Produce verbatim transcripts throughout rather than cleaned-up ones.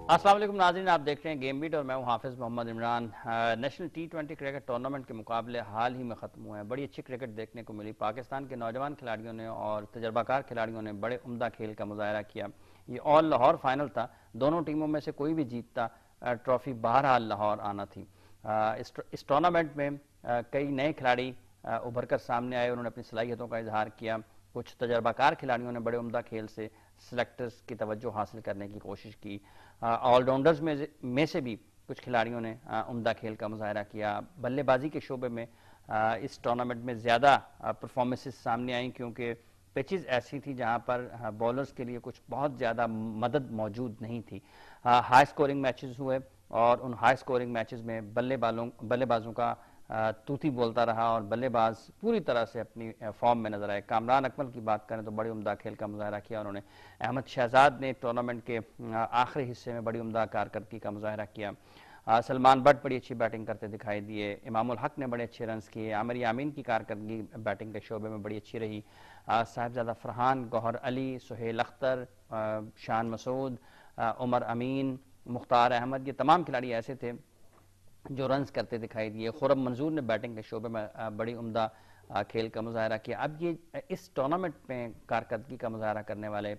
अस्सलाम वालेकुम नाज़रीन, आप देख रहे हैं गेम बीट और मैं हूं Hafiz Mohammad Imran. National T twenty cricket tournament के मुकाबले हाल ही में ख़त्म हुए हैं। बड़ी अच्छी क्रिकेट देखने को मिली। पाकिस्तान के नौजवान खिलाड़ियों ने और तजर्बाकार खिलाड़ियों ने बड़े उम्दा खेल का मुजाहरा किया। ये ऑल लाहौर फाइनल था। दोनों टीमों में से कोई भी जीतता ट्रॉफी बहरहाल लाहौर आना थी। इस टूर्नामेंट में कई नए खिलाड़ी उभर कर सामने आए, उन्होंने अपनी सलाहियतों का इजहार किया। कुछ तजर्बाकार खिलाड़ियों ने बड़े उम्दा खेल से सिलेक्टर्स की तवज्जो हासिल करने की कोशिश की। ऑलराउंडर्स में, में से भी कुछ खिलाड़ियों ने उम्दा खेल का मुजाहरा किया। बल्लेबाजी के शोबे में आ, इस टूर्नामेंट में ज़्यादा परफॉर्मेंसेस सामने आई, क्योंकि पिचेस ऐसी थी जहां पर बॉलर्स के लिए कुछ बहुत ज़्यादा मदद मौजूद नहीं थी। हाई स्कोरिंग मैचेस हुए और उन हाई स्कोरिंग मैचेस में बल्लेबाजों बल्लेबाजों का तूती बोलता रहा और बल्लेबाज पूरी तरह से अपनी फॉर्म में नजर आए। कामरान अकमल की बात करें तो बड़ी उम्दा खेल का मुजाहरा किया उन्होंने। अहमद शहजाद ने टूर्नामेंट के आखिरी हिस्से में बड़ी उम्दा कारकर्दगी का मुजाहरा किया। सलमान बट बड़ी अच्छी बैटिंग करते दिखाई दिए। इमामुल हक ने बड़े अच्छे रन्स किए। आमिर यामीन की कारकर्दगी बैटिंग के शोबे में बड़ी अच्छी रही। साहिबजादा फरहान, गौहर अली, सुहेल अख्तर, शान मसूद, उमर अमीन, मुख्तार अहमद, ये तमाम खिलाड़ी ऐसे थे जो रन्स करते दिखाई दिए। खुरम मंजूर ने बैटिंग के शोबे में बड़ी उम्दा खेल का मुजाहरा किया। अब ये इस टूर्नामेंट में कारकर्दगी का मुजाहरा करने वाले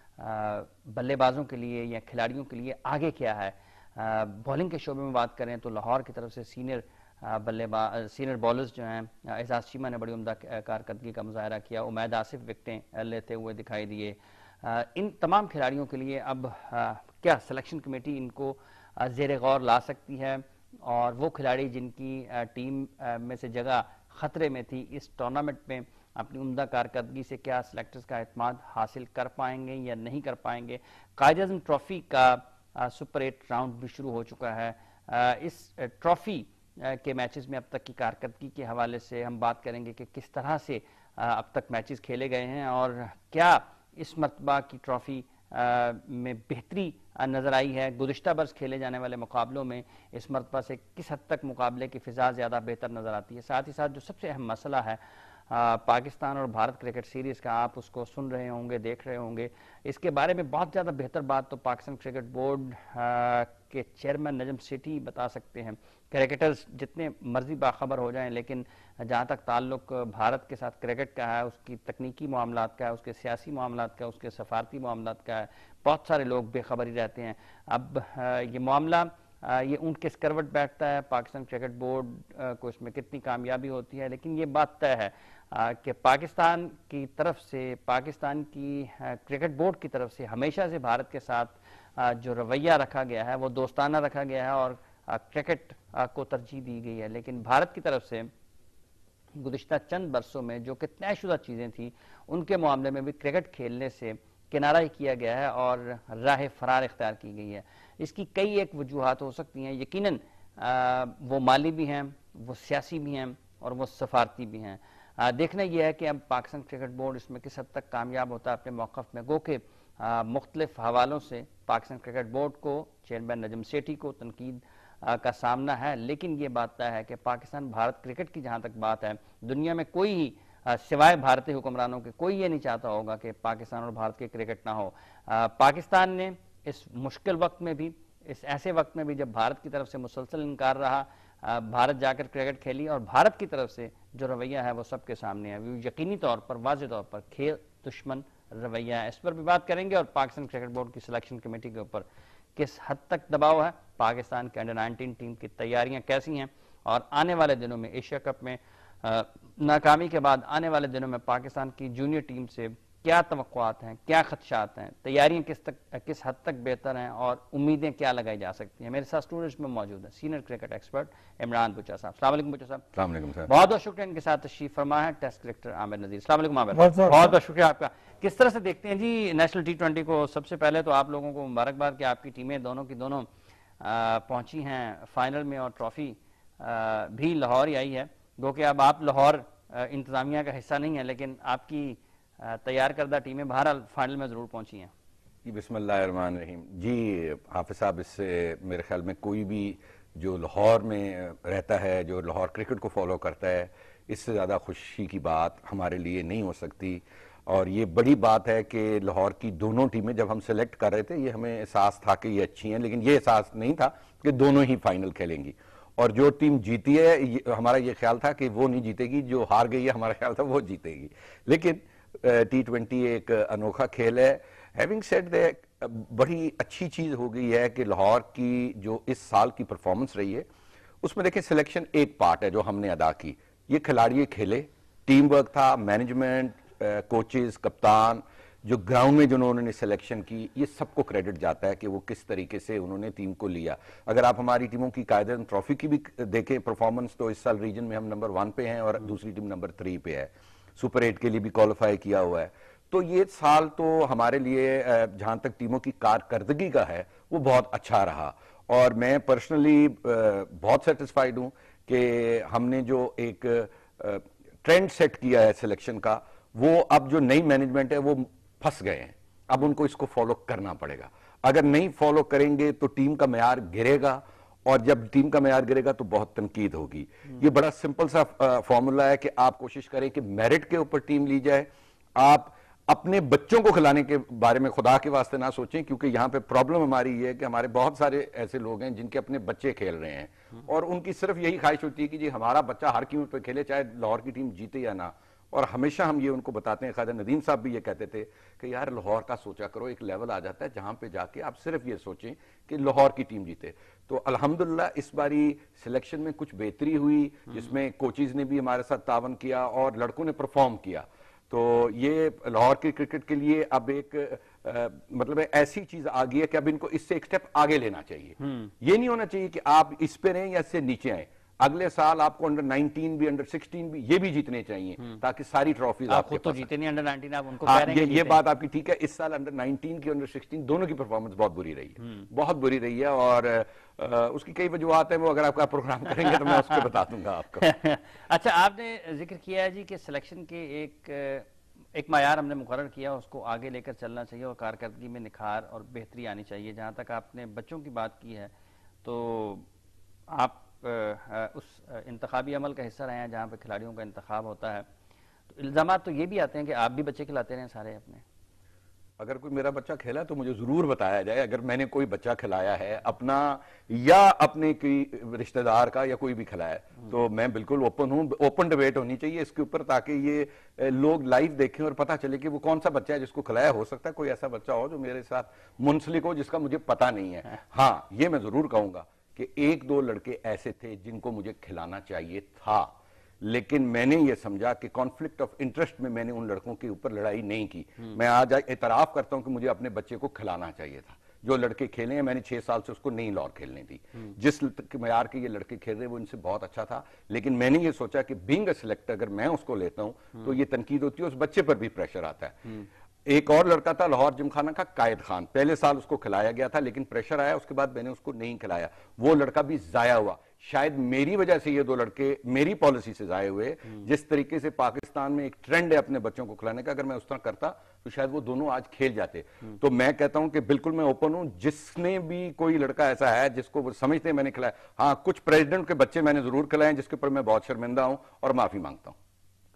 बल्लेबाजों के लिए या खिलाड़ियों के लिए आगे क्या है। बॉलिंग के शोबे में बात करें तो लाहौर की तरफ से सीनियर बल्लेबाज सीनियर बॉलर्स जो हैं, एजाज चीमा ने बड़ी उम्दा कारकर्दगी का मुजाहरा किया। उमैद आसिफ विकेटें लेते हुए दिखाई दिए। इन तमाम खिलाड़ियों के लिए अब क्या सिलेक्शन कमेटी इनको ज़ेर गौर ला सकती है, और वो खिलाड़ी जिनकी टीम में से जगह खतरे में थी इस टूर्नामेंट में अपनी उम्दा कारकर्दगी से क्या सिलेक्टर्स का एतमाद हासिल कर पाएंगे या नहीं कर पाएंगे। कायद-ए-आज़म ट्रॉफी का सुपर एट राउंड भी शुरू हो चुका है। इस ट्रॉफी के मैचेस में अब तक की कारकर्दगी के हवाले से हम बात करेंगे कि किस तरह से अब तक मैचेस खेले गए हैं और क्या इस मरतबा की ट्रॉफी आ, में बेहतरी नजर आई है। गुज़िश्ता बरस खेले जाने वाले मुकाबलों में इस मरतबा से किस हद तक मुकाबले की फ़िज़ा ज़्यादा बेहतर नजर आती है। साथ ही साथ जो सबसे अहम मसला है आ, पाकिस्तान और भारत क्रिकेट सीरीज़ का, आप उसको सुन रहे होंगे, देख रहे होंगे। इसके बारे में बहुत ज़्यादा बेहतर बात तो पाकिस्तान क्रिकेट बोर्ड के चेयरमैन नजम सेठी बता सकते हैं। क्रिकेटर्स जितने मर्जी बाखबर हो जाएं, लेकिन जहाँ तक ताल्लुक भारत के साथ क्रिकेट का है, उसकी तकनीकी मामलात का है, उसके सियासी मामलात का, उसके सफारती मामलात का है, बहुत सारे लोग बेखबर ही रहते हैं। अब ये मामला ये ऊँट किस करवट बैठता है, पाकिस्तान क्रिकेट बोर्ड को इसमें कितनी कामयाबी होती है, लेकिन ये बात तय है कि पाकिस्तान की तरफ से, पाकिस्तान की क्रिकेट बोर्ड की तरफ से हमेशा से भारत के साथ जो रवैया रखा गया है वो दोस्ताना रखा गया है और क्रिकेट को तरजीह दी गई है। लेकिन भारत की तरफ से गुज़िश्ता चंद बरसों में जो कि तयशुदा चीज़ें थी, उनके मामले में भी क्रिकेट खेलने से किनारा ही किया गया है और राह फरार इख्तियार की गई है। इसकी कई एक वजूहात हो सकती हैं। यकीनन वो माली भी हैं, वो सियासी भी हैं और वो सफारती भी हैं। देखना यह है कि अब पाकिस्तान क्रिकेट बोर्ड इसमें किस हद तक कामयाब होता है अपने मौक़िफ़ में। गो के मुख्तलिफ हवालों से पाकिस्तान क्रिकेट बोर्ड को, चेयरमैन नजम सेठी को तनकीद का सामना है, लेकिन ये बात तय है कि पाकिस्तान भारत क्रिकेट की जहाँ तक बात है, दुनिया में कोई ही सिवाय भारतीय हुक्मरानों के कोई ये नहीं चाहता होगा कि पाकिस्तान और भारत की क्रिकेट ना हो। पाकिस्तान ने इस मुश्किल वक्त में भी, इस ऐसे वक्त में भी जब भारत की तरफ से मुसलसल इनकार रहा, भारत जाकर क्रिकेट खेली और भारत की तरफ से जो रवैया है वो सबके सामने है। वो यकीनी तौर पर, वाज़ेह तौर पर खेल दुश्मन रवैया है। इस पर भी बात करेंगे और पाकिस्तान क्रिकेट बोर्ड की सिलेक्शन कमेटी के ऊपर किस हद तक दबाव है, पाकिस्तान के अंडर नाइनटीन टीम की तैयारियां कैसी हैं और आने वाले दिनों में एशिया कप में नाकामी के बाद आने वाले दिनों में पाकिस्तान की जूनियर टीम से क्या तवक्कुआत हैं, क्या खदशात हैं, तैयारियां किस तक किस हद तक बेहतर हैं और उम्मीदें क्या लगाई जा सकती हैं। मेरे साथ स्टूडियो में मौजूद है senior cricket expert Imran Bucha साहब। अस्सलाम वालेकुम बुचा साहब। अस्सलाम वालेकुम सर। बहुत बहुत शुक्रिया। इनके साथ तशरीफ फरमा है टेस्ट क्रिकेटर आमिर नज़ीर। अस्सलाम वालेकुम आमिर, बहुत बहुत शुक्रिया आपका। किस तरह से देखते हैं जी नेशनल टी ट्वेंटी को? सबसे पहले तो आप लोगों को मुबारकबाद कि आपकी टीमें दोनों की दोनों पहुंची हैं फाइनल में और ट्रॉफी भी लाहौर ही आई है। गो कि अब आप लाहौर इंतजामिया का हिस्सा नहीं है, लेकिन आपकी तैयार करदा टीमें बहरहाल फाइनल में ज़रूर पहुंची हैं। जी बिस्मिल्लाहिर्रहमानिर्रहीम। जी हाफिज़ साहब, इससे मेरे ख्याल में कोई भी जो लाहौर में रहता है, जो लाहौर क्रिकेट को फॉलो करता है, इससे ज़्यादा खुशी की बात हमारे लिए नहीं हो सकती। और ये बड़ी बात है कि लाहौर की दोनों टीमें जब हम सेलेक्ट कर रहे थे ये हमें एहसास था कि ये अच्छी हैं, लेकिन ये एहसास नहीं था कि दोनों ही फाइनल खेलेंगी। और जो टीम जीती है ये, हमारा ये ख्याल था कि वो नहीं जीतेगी, जो हार गई है हमारा ख्याल था वो जीतेगी। लेकिन टी ट्वेंटी एक अनोखा खेल है। हैविंग सेड दैट, बड़ी अच्छी चीज हो गई है कि लाहौर की जो इस साल की परफॉर्मेंस रही है उसमें देखिए सिलेक्शन एक पार्ट है जो हमने अदा की, ये खिलाड़ी खेले, टीम वर्क था, मैनेजमेंट, कोचेस, कप्तान, जो ग्राउंड में जिन्होंने सिलेक्शन की, ये सबको क्रेडिट जाता है कि वो किस तरीके से उन्होंने टीम को लिया। अगर आप हमारी टीमों की कायदे ट्रॉफी की भी देखें परफॉर्मेंस, तो इस साल रीजन में हम नंबर वन पे हैं और दूसरी टीम नंबर थ्री पे है, सुपर एट के लिए भी क्वालिफाई किया हुआ है। तो ये साल तो हमारे लिए जहां तक टीमों की कारकर्दगी का है वो बहुत अच्छा रहा, और मैं पर्सनली बहुत सेटिस्फाइड हूं कि हमने जो एक ट्रेंड सेट किया है सिलेक्शन का, वो अब जो नई मैनेजमेंट है वो फंस गए हैं, अब उनको इसको फॉलो करना पड़ेगा। अगर नहीं फॉलो करेंगे तो टीम का मैयार गिरेगा, और जब टीम का मैयार गिरेगा तो बहुत तनकीद होगी। ये बड़ा सिंपल सा फॉर्मूला है कि आप कोशिश करें कि मेरिट के ऊपर टीम ली जाए। आप अपने बच्चों को खिलाने के बारे में खुदा के वास्ते ना सोचें, क्योंकि यहां पे प्रॉब्लम हमारी ये है कि हमारे बहुत सारे ऐसे लोग हैं जिनके अपने बच्चे खेल रहे हैं और उनकी सिर्फ यही ख्वाहिश होती है कि जी हमारा बच्चा हर कीमत पे खेले, चाहे लाहौर की टीम जीते या ना। और हमेशा हम ये उनको बताते हैं, ख्वाजा नदीम साहब भी ये कहते थे कि यार लाहौर का सोचा करो, एक लेवल आ जाता है जहां पे जाके आप सिर्फ ये सोचें कि लाहौर की टीम जीते। तो अल्हम्दुलिल्लाह इस बारी सिलेक्शन में कुछ बेहतरी हुई, जिसमें कोचेज ने भी हमारे साथ तावन किया और लड़कों ने परफॉर्म किया। तो ये लाहौर के क्रिकेट के लिए अब एक आ, मतलब ऐसी चीज आ गई है कि अब इनको इससे एक स्टेप आगे लेना चाहिए। ये नहीं होना चाहिए कि आप इस पे रहें या इससे नीचे आए। अगले साल आपको अंडर नाइनटीन भी, अंडर सिक्सटीन भी, ये भी जीतने चाहिए ताकि सारी ट्रॉफीज आप खुद तो जीते नहीं अंडर नाइनटीन, आप उनको हाँ, कह रहे हैं ये, कि ये बात आपकी ठीक है। इस साल अंडर नाइनटीन की, अंडर सिक्सटीन दोनों की परफॉर्मेंस बहुत बुरी रही है, बहुत बुरी रही है, और आ, उसकी कई वजूहत है, वो अगर आपका प्रोग्राम करेंगे तो मैं उसको बता दूंगा आपको। अच्छा, आपने जिक्र किया है जी कि सिलेक्शन के एक एक मायार हमने मुकर्रर किया, उसको आगे लेकर चलना चाहिए और कारकर्दगी में निखार और बेहतरी आनी चाहिए। जहाँ तक आपने बच्चों की बात की है, तो आप उस इंतखाबी अमल का हिस्सा रहे हैं जहाँ पे खिलाड़ियों का इंतखाब होता है, तो इल्ज़ामात तो ये भी आते हैं कि आप भी बच्चे खिलाते रहे सारे अपने। अगर कोई मेरा बच्चा खेला तो मुझे जरूर बताया जाए, अगर मैंने कोई बच्चा खिलाया है अपना या अपने कोई रिश्तेदार का या कोई भी खिलाया तो मैं बिल्कुल ओपन हूं। ओपन डिबेट होनी चाहिए इसके ऊपर, ताकि ये लोग लाइव देखें और पता चले कि वो कौन सा बच्चा है जिसको खिलाया। हो सकता है कोई ऐसा बच्चा हो जो मेरे साथ मुंसलिक हो जिसका मुझे पता नहीं है। हाँ, ये मैं जरूर कहूंगा कि एक दो लड़के ऐसे थे जिनको मुझे खिलाना चाहिए था, लेकिन मैंने ये समझा कि कॉन्फ्लिक्ट ऑफ इंटरेस्ट में मैंने उन लड़कों के ऊपर लड़ाई नहीं की। मैं आज एतराफ करता हूं कि मुझे अपने बच्चे को खिलाना चाहिए था। जो लड़के खेले हैं, मैंने छह साल से उसको नहीं लौर खेलने दी। जिस मयार के ये लड़के खेल रहे वो इनसे बहुत अच्छा था, लेकिन मैंने ये सोचा कि बीइंग अ सिलेक्टर अगर मैं उसको लेता हूं तो ये तनकीद होती है, उस बच्चे पर भी प्रेशर आता है। एक और लड़का था लाहौर जिमखाना का कायद खान, पहले साल उसको खिलाया गया था लेकिन प्रेशर आया, उसके बाद मैंने उसको नहीं खिलाया। वो लड़का भी जाया हुआ। शायद मेरी वजह से ये दो लड़के मेरी पॉलिसी से जाए हुए। जिस तरीके से पाकिस्तान में एक ट्रेंड है अपने बच्चों को खिलाने का, अगर मैं उस तरह करता तो शायद वो दोनों आज खेल जाते। तो मैं कहता हूं कि बिल्कुल मैं ओपन हूं, जिसने भी कोई लड़का ऐसा है जिसको वो समझते हैं मैंने खिलाया। हाँ, कुछ प्रेसिडेंट के बच्चे मैंने जरूर खिलाए जिसके ऊपर मैं बहुत शर्मिंदा हूं और माफी मांगता हूं।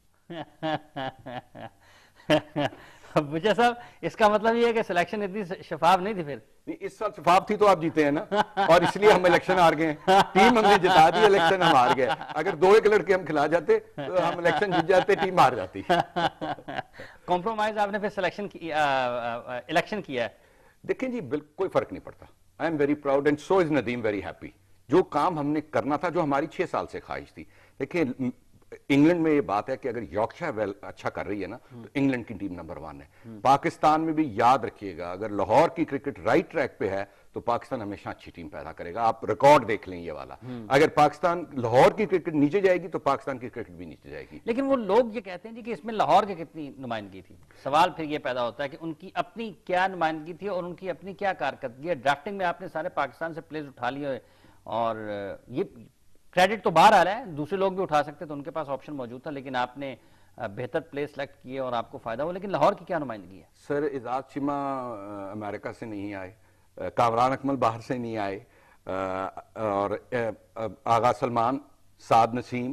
भुजा साहब, इसका मतलब ये है कि सिलेक्शन इतनी शफाफ नहीं थी। फिर इस साल शफाफ थी तो आप जीते हैं ना, और इसलिए हम इलेक्शन हार गए। टीम हमने जिता दी, इलेक्शन हम हार गए। अगर दो एक लड़के हम खिला जाते तो हम इलेक्शन जीत जाते, टीम हार जाती। कॉम्प्रोमाइज आपने फिर सिलेक्शन की, इलेक्शन किया है। देखें जी, बिल्कुल कोई फर्क नहीं पड़ता। I am very proud and so is Nadeem very happy. जो काम हमने करना था, जो हमारी छह साल से ख्वाहिश थी। देखिए, इंग्लैंड में ये बात है कि अगर यॉर्कशायर वेल अच्छा कर रही है ना तो इंग्लैंड की टीम नंबर वन है। पाकिस्तान में भी याद रखिएगा, अगर लाहौर की क्रिकेट राइट ट्रैक पे है तो पाकिस्तान हमेशा अच्छी टीम पैदा करेगा। आप रिकॉर्ड देख लें ये वाला। अगर पाकिस्तान लाहौर की क्रिकेट नीचे जाएगी तो पाकिस्तान की क्रिकेट भी नीचे जाएगी। लेकिन वो लोग ये कहते हैं जी कि इसमें लाहौर की कितनी नुमाइंदगी थी। सवाल फिर ये पैदा होता है कि उनकी अपनी क्या नुमाइंदगी थी और उनकी अपनी क्या कारकर्दगी है। ड्राफ्टिंग में आपने सारे पाकिस्तान से प्लेयर्स उठा लिए और ये क्रेडिट तो बाहर आ रहा है, दूसरे लोग भी उठा सकते तो उनके पास ऑप्शन मौजूद था, लेकिन आपने बेहतर प्लेयर सेलेक्ट किए और आपको फायदा हुआ। लेकिन लाहौर की क्या नुमाइंदगी है? सर, इजाज चिमा अमेरिका से नहीं आए, कामरान अकमल बाहर से नहीं आए, और आगा सलमान, साद नसीम,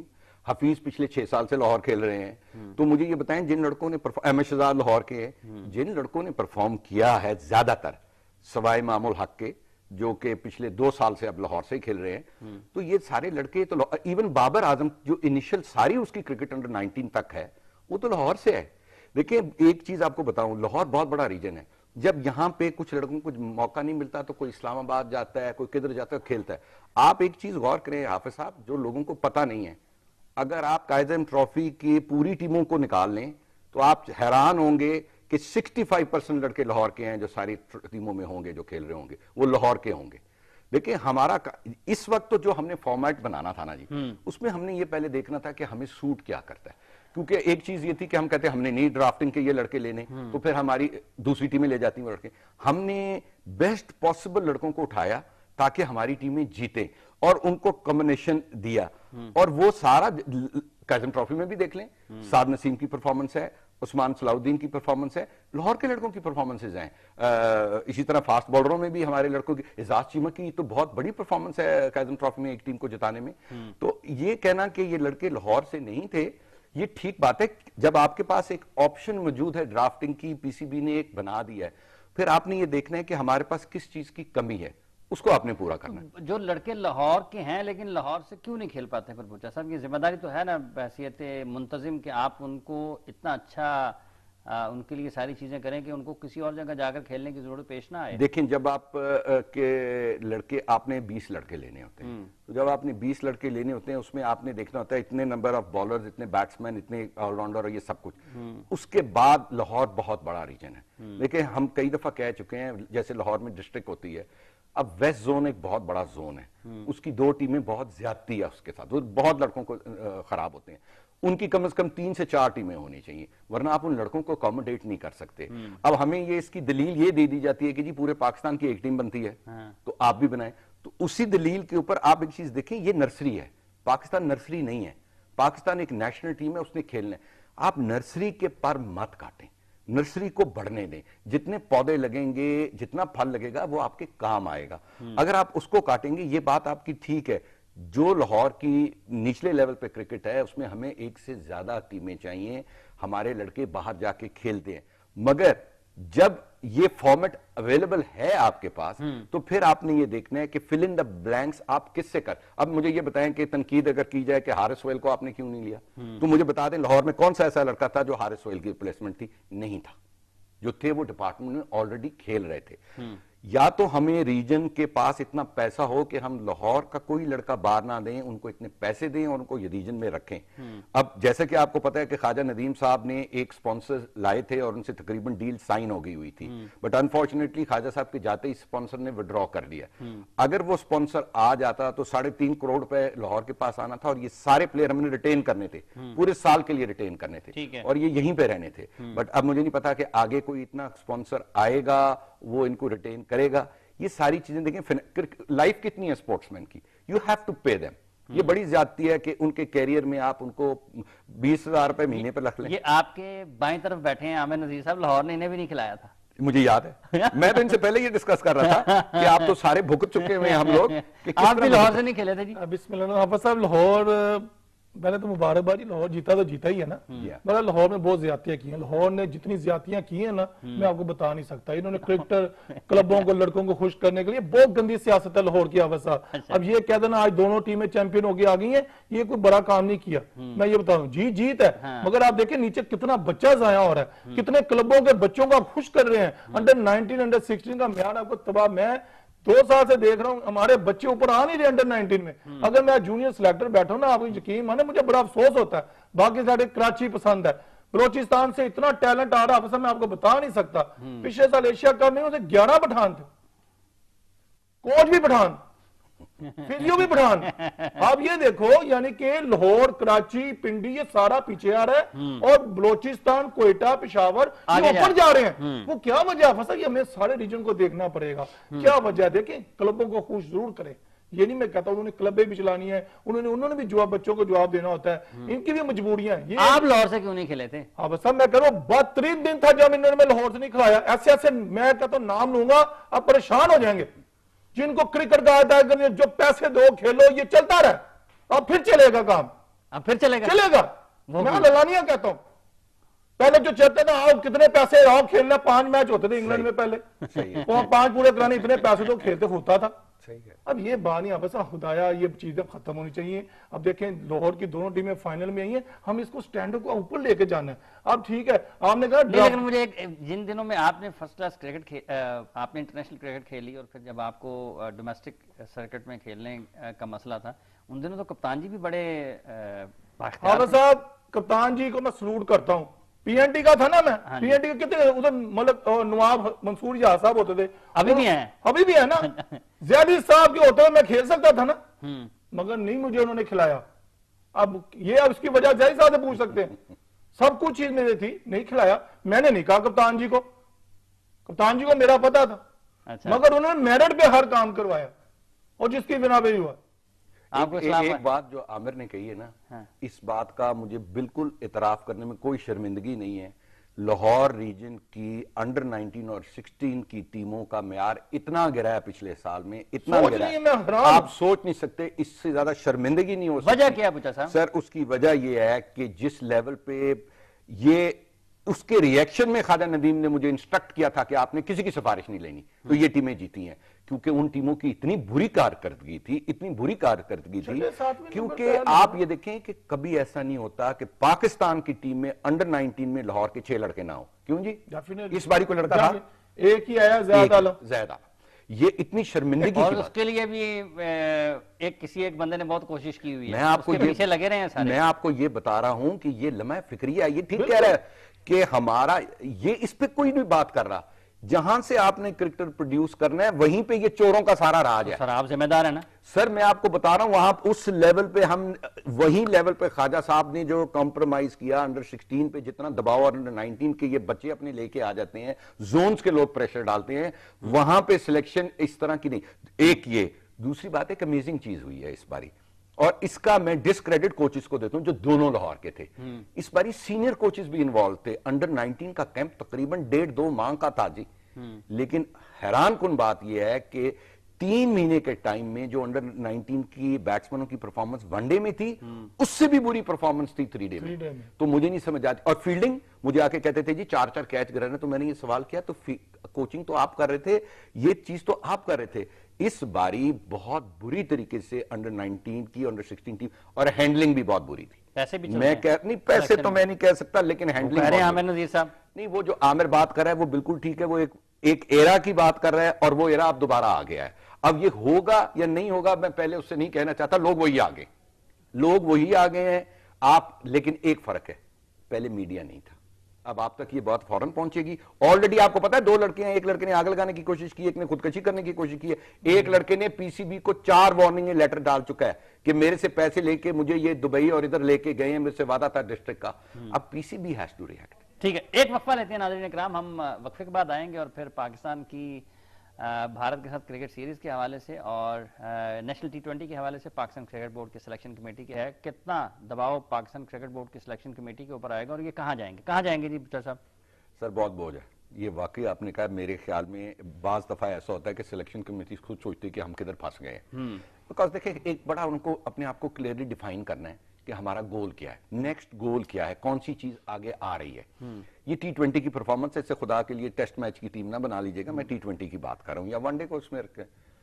हफीज पिछले छह साल से लाहौर खेल रहे हैं। तो मुझे ये बताएं, जिन लड़कों ने अहमद शहजाद लाहौर के हैं, जिन लड़कों ने परफॉर्म किया है ज्यादातर सवाए मामूल हक के, जो कि पिछले दो साल से अब लाहौर से ही खेल रहे हैं, तो ये सारे लड़के तो इवन बाबर आजम जो इनिशियल सारी उसकी क्रिकेट अंडर नाइनटीन तक है वो तो लाहौर से है। देखिए एक चीज आपको बताऊं, लाहौर बहुत बड़ा रीजन है। जब यहां पे कुछ लड़कों को कुछ मौका नहीं मिलता तो कोई इस्लामाबाद जाता है, कोई किधर जाता है, खेलता है। आप एक चीज गौर करें हाफिज साहब, जो लोगों को पता नहीं है, अगर आप कायदे ट्रॉफी की पूरी टीमों को निकाल लें तो आप हैरान होंगे कि पैंसठ परसेंट लड़के लाहौर के हैं जो सारी टीमों में होंगे, जो खेल रहे होंगे वो लाहौर के होंगे। देखिए हमारा इस वक्त तो जो हमने फॉर्मेट बनाना था ना जी, उसमें हमने ये पहले देखना था कि हमें सूट क्या करता है। क्योंकि एक चीज ये थी कि हम कहते हैं हमने नहीं ड्राफ्टिंग के ये लड़के लेने, तो फिर हमारी दूसरी टीमें ले जाती हैं लड़के। हमने बेस्ट पॉसिबल लड़कों को उठाया ताकि हमारी टीमें जीते और उनको कॉम्बिनेशन दिया, और वो सारा काज़म ट्रॉफी में भी देख लें, साद नसीम की परफॉर्मेंस है, उस्मान सलाउद्दीन की परफॉर्मेंस है, लाहौर के लड़कों की परफॉर्मेंसेज हैं। इसी तरह फास्ट बॉलरों में भी हमारे लड़कों की, एजाज चीमा की तो बहुत बड़ी परफॉर्मेंस है काज़म ट्रॉफी में एक टीम को जिताने में। तो ये कहना कि ये लड़के लाहौर से नहीं थे, ये ठीक बात है। जब आपके पास एक ऑप्शन मौजूद है ड्राफ्टिंग की, पीसीबी ने एक बना दिया है, फिर आपने ये देखना है कि हमारे पास किस चीज की कमी है, उसको आपने पूरा करना है। जो लड़के लाहौर के हैं लेकिन लाहौर से क्यों नहीं खेल पाते फिर बूटा साहब? ये जिम्मेदारी तो है ना बहसियत मुंतजिम कि आप उनको इतना अच्छा आ, उनके लिए सारी चीजें करें कि उनको किसी और जगह जाकर खेलने की जरूरत पेश ना आए। देखिए जब आप आ, के लड़के आपने बीस लड़के लेने होते हैं, तो जब आपने बीस लड़के लेने होते हैं उसमें आपने देखना होता है इतने नंबर ऑफ बॉलर्स, इतने बैट्समैन, इतने ऑलराउंडर और ये सब कुछ। उसके बाद लाहौर बहुत बड़ा रीजन है। देखिए हम कई दफा कह चुके हैं, जैसे लाहौर में डिस्ट्रिक्ट होती है, अब वेस्ट जोन एक बहुत बड़ा जोन है, उसकी दो टीमें बहुत ज्यादती है उसके साथ, वो बहुत लड़कों को खराब होते हैं। उनकी कम से कम तीन से चार टीमें होनी चाहिए, वरना आप उन लड़कों को अकोमोडेट नहीं कर सकते। अब हमें ये इसकी दलील ये दे दी जाती है कि जी पूरे पाकिस्तान की एक टीम बनती है, तो आप भी बनाएं। तो उसी दलील के ऊपर आप एक चीज देखें, ये नर्सरी है, पाकिस्तान नर्सरी नहीं है। पाकिस्तान एक नेशनल टीम है, उसने खेलना है। आप नर्सरी के पर मत काटें, नर्सरी को बढ़ने दें। जितने पौधे लगेंगे, जितना फल लगेगा, वो आपके काम आएगा। अगर आप उसको काटेंगे, ये बात आपकी ठीक है, जो लाहौर की निचले लेवल पे क्रिकेट है उसमें हमें एक से ज्यादा टीमें चाहिए, हमारे लड़के बाहर जाके खेलते हैं। मगर जब ये फॉर्मेट अवेलेबल है आपके पास, तो फिर आपने ये देखना है कि फिल इन द ब्लैंक्स आप किससे कर। अब मुझे ये बताएं कि तनकीद अगर की जाए कि हारिस सोहेल को आपने क्यों नहीं लिया, तो मुझे बता दें लाहौर में कौन सा ऐसा लड़का था जो हारिस सोहेल की रिप्लेसमेंट थी? नहीं था। जो थे वो डिपार्टमेंट में ऑलरेडी खेल रहे थे। या तो हमें रीजन के पास इतना पैसा हो कि हम लाहौर का कोई लड़का बाहर ना दें, उनको इतने पैसे दें और उनको ये रीजन में रखें। अब जैसे कि आपको पता है कि ख्वाजा नदीम साहब ने एक स्पॉन्सर लाए थे और उनसे तकरीबन डील साइन हो गई हुई थी, बट अनफॉर्चुनेटली ख्वाजा साहब के जाते ही स्पॉन्सर ने विड्रॉ कर दिया। अगर वो स्पॉन्सर आ जाता तो साढ़े तीन करोड़ रुपए लाहौर के पास आना था, और ये सारे प्लेयर हमने रिटेन करने थे, पूरे साल के लिए रिटेन करने थे, और ये यहीं पे रहने थे। बट अब मुझे नहीं पता कि आगे कोई इतना स्पॉन्सर आएगा वो इनको रिटेन करेगा। ये सारी चीजें देखें, लाइफ कितनी है स्पोर्ट्समैन की, you have to pay them. ये बड़ी ज्यादती है कि उनके कैरियर में आप उनको बीस हजार रुपए महीने पर रख लें। ये आपके बाएं तरफ बैठे हैं आमिर नजीर साहब, लाहौर ने इन्हें भी नहीं खिलाया था, मुझे याद है। मैं तो इनसे पहले ये डिस्कस कर रहा था कि आप तो सारे भुगत चुके हुए हैं हम लोग। आप भी लाहौर से नहीं खेले थे जी? बिस्मिल्लाह हाफिज साहब, लाहौर पहले तो मुबारकबाद, लाहौर जीता तो जीता ही है ना, मगर लाहौर में बहुत ज्यादतियां की हैं। लाहौर ने जितनी ज्यादतियां की हैं ना, मैं आपको बता नहीं सकता। इन्होंने क्रिकेटर क्लबों को, लड़कों को खुश करने के लिए बहुत गंदी सियासत है लाहौर की हाफिज साहब। अच्छा। अब ये कह देना आज दोनों टीमें चैंपियन होकर आ गई हैं, ये कोई बड़ा काम नहीं किया। मैं ये बता दूं, जीत जीत है, हाँ। मगर आप देखें नीचे कितना बच्चा जाया हो रहा है, कितने क्लबों के बच्चों को आप खुश कर रहे हैं। अंडर नाइनटीन अंडर सिक्सटीन का म्यार आपको तबाह, मैं दो साल से देख रहा हूं, हमारे बच्चे ऊपर आ नहीं रहे अंडर नाइनटीन में। अगर मैं जूनियर सिलेक्टर बैठा हूं ना, आपको यकीन माने मुझे बड़ा अफसोस होता है। बाकी सारे कराची पसंद है, बलोचिस्तान से इतना टैलेंट आ रहा है, मैं आपको बता नहीं सकता। पिछले साल एशिया कप में उसे ग्यारह पठान थे, कोच भी पठान, फिजियो भी पठान। आप ये देखो, यानी कि लाहौर, कराची, पिंडी, ये सारा पीछे आ रहा है, और बलोचिस्तान, कोयटा, पेशावर ऊपर जा रहे हैं। वो क्या वजह है? ये हमें सारे रीजन को देखना पड़ेगा, क्या वजह। देखें, क्लबों को खुश जरूर करें, ये नहीं मैं कहता उन्होंने क्लबें भी चलानी है, उन्होंने उन्होंने भी जवाब, बच्चों को जवाब देना होता है, इनकी भी मजबूरियां हैं। आप लाहौर से क्यों नहीं खेले थे? हाँ बस मैं कह रहा हूँ, बदतरीन दिन था जब इन्होंने लाहौर से नहीं खिलाया। ऐसे ऐसे मैं कहता हूँ नाम लूंगा, आप परेशान हो जाएंगे। जिनको क्रिकेट का आता है, जो पैसे दो खेलो, ये चलता रहे, अब फिर चलेगा काम। अब फिर चलेगा चलेगा। मैं ललानिया कहता हूं, पहले जो चलते ना आओ कितने पैसे आओ खेलना, पांच मैच होते थे इंग्लैंड में पहले, वो पांच पूरे कराने इतने पैसे तो खेलते होता था। अब ये बानी आपस खुदाया, ये चीजें खत्म होनी चाहिए। अब देखें लाहौर की दोनों टीमें फाइनल में आई हैं, हम इसको स्टैंडर्ड को ऊपर लेके जाना है। अब ठीक है, आपने कहा लेकिन मुझे एक, जिन दिनों में आपने फर्स्ट क्लास क्रिकेट आपने इंटरनेशनल क्रिकेट खेली और फिर जब आपको डोमेस्टिक सर्किट में खेलने का मसला था, उन दिनों तो कप्तान जी भी बड़े हाँ साहब, कप्तान जी को मैं सलूट करता हूँ। पीएनटी का था ना मैं, हाँ पीएनटी के कितने उधर मतलब नवाब मंसूर जहा साहब होते थे, अभी भी हैं, अभी भी है ना। ज़ियादी साहब के होते हुए मैं खेल सकता था ना, मगर नहीं मुझे उन्होंने खिलाया। अब ये अब इसकी वजह ज़ियादी साहब से पूछ सकते हैं, सब कुछ चीज मेरे थी, नहीं खिलाया। मैंने नहीं कहा कप्तान जी को, कप्तान जी को मेरा पता था। अच्छा। मगर उन्होंने मेरिट पे हर काम करवाया और जिसकी बिना पे हुआ। आपको एक, एक बात जो आमिर ने कही है ना, हाँ। इस बात का मुझे बिल्कुल इतराफ करने में कोई शर्मिंदगी नहीं है। लाहौर रीजन की अंडर नाइनटीन और सिक्सटीन की टीमों का म्यार इतना गिरा है पिछले साल में, इतना गिरा है आप सोच नहीं सकते। इससे ज्यादा शर्मिंदगी नहीं हो सकती। वजह क्या पूछा साहब? सर उसकी वजह यह है कि जिस लेवल पे ये उसके रिएक्शन में ख्वाजा नदीम ने मुझे इंस्ट्रक्ट किया था कि आपने किसी की सिफारिश नहीं लेनी, तो ये टीमें जीती हैं। क्योंकि उन टीमों की इतनी बुरी कारकर्दगी थी, इतनी बुरी कारकर्दगी थी, क्योंकि आप ये देखें कि कभी ऐसा नहीं होता कि पाकिस्तान की टीम में अंडर नाइनटीन में लाहौर के छह लड़के ना हो। क्यों जी? इस बारी को लड़का था, एक ही आया, ज़ैद। ये इतनी शर्मिंदगी और उसके लिए भी एक किसी एक बंदे ने बहुत कोशिश की हुई है। मैं आपको ये पीछे लगे रहे हैं सारे। मैं आपको ये बता रहा हूं कि ये लम्हा फिक्रिया, ये ठीक कह रहा है कि हमारा ये, इस पे कोई नहीं बात कर रहा। जहां से आपने क्रिकेटर प्रोड्यूस करना है वहीं पे ये चोरों का सारा राज है। सर आप जिम्मेदार है ना। सर मैं आपको बता रहा हूं, वहां उस लेवल पे हम वही लेवल पे ख्वाजा साहब ने जो कॉम्प्रोमाइज किया अंडर सिक्सटीन पे, जितना दबाव और अंडर नाइनटीन के ये बच्चे अपने लेके आ जाते हैं, जोन्स के लोग प्रेशर डालते हैं, वहां पे सिलेक्शन इस तरह की नहीं। एक ये दूसरी बात एक अमेजिंग चीज हुई है इस बारी, और इसका मैं डिस्क्रेडिट कोचेस को देता हूं जो दोनों लाहौर के थे। इस बारी सीनियर कोचेस भी इन्वॉल्व थे। अंडर नाइनटीन का कैंप तकरीबन डेढ़ दो माह का था जी, लेकिन हैरान कुन बात यह है कि तीन महीने के टाइम में जो अंडर नाइनटीन की बैट्समैनों की परफॉर्मेंस वनडे में थी, उससे भी बुरी परफॉर्मेंस थी थ्री डे में, में। तो मुझे नहीं समझ आती। और फील्डिंग, मुझे आके कहते थे जी चार चार कैच गिर रहे हैं, तो मैंने ये सवाल किया तो कोचिंग तो आप कर रहे थे, ये चीज तो आप कर रहे थे। इस बारी बहुत बुरी तरीके से अंडर नाइनटीन की, अंडर सिक्सटीन टीम, और हैंडलिंग भी बहुत बुरी थी। पैसे भी मैं कह नहीं, पैसे तो मैं नहीं कह सकता, लेकिन हैंडलिंग आमिर नज़ीर साहब नहीं, वो जो आमिर बात कर रहा है वो बिल्कुल ठीक है। वो एक एक एरा की बात कर रहा है और वो एरा अब दोबारा आ गया है। अब ये होगा या नहीं होगा मैं पहले उससे नहीं कहना चाहता। लोग वही आ गए, लोग वही आ गए हैं आप। लेकिन एक फर्क है, पहले मीडिया नहीं था, अब आप तक ये बात फौरन पहुंचेगी। ऑलरेडी आपको पता है दो लड़के हैं, एक लड़के ने आग लगाने की कोशिश की, एक ने खुदकशी करने की कोशिश की है, एक लड़के ने पीसीबी को चार वार्निंग लेटर डाल चुका है कि मेरे से पैसे लेके मुझे ये दुबई और इधर लेके गए हैं, मेरे से वादा था डिस्ट्रिक्ट का। अब पीसीबी हैज टू रिएक्ट। ठीक है, एक वक्फा लेते हैं नाज़रीन इकराम, हम वक्फे के बाद आएंगे और फिर पाकिस्तान की भारत के साथ क्रिकेट सीरीज के हवाले से और नेशनल टी ट्वेंटी के हवाले से पाकिस्तान क्रिकेट बोर्ड की सिलेक्शन कमेटी के है, कितना दबाव पाकिस्तान क्रिकेट बोर्ड की सिलेक्शन कमेटी के ऊपर आएगा और ये कहाँ जाएंगे कहाँ जाएंगे जी बुच्चा साहब? सर बहुत बोझ है ये, वाकई आपने कहा। मेरे ख्याल में बाज दफा ऐसा होता है कि सिलेक्शन कमेटी खुद सोचती है कि हम किधर फंस गए हैं। बिकॉज देखिए, एक बड़ा उनको अपने आप को क्लियरली डिफाइन करना है कि हमारा गोल क्या है, नेक्स्ट गोल क्या है, कौन सी चीज आगे आ रही है। ये टी ट्वेंटी की परफॉर्मेंस है, इससे खुदा के लिए टेस्ट मैच की टीम ना बना लीजिएगा, मैं टी ट्वेंटी की बात कर रहा हूं या वनडे को उसमें रख।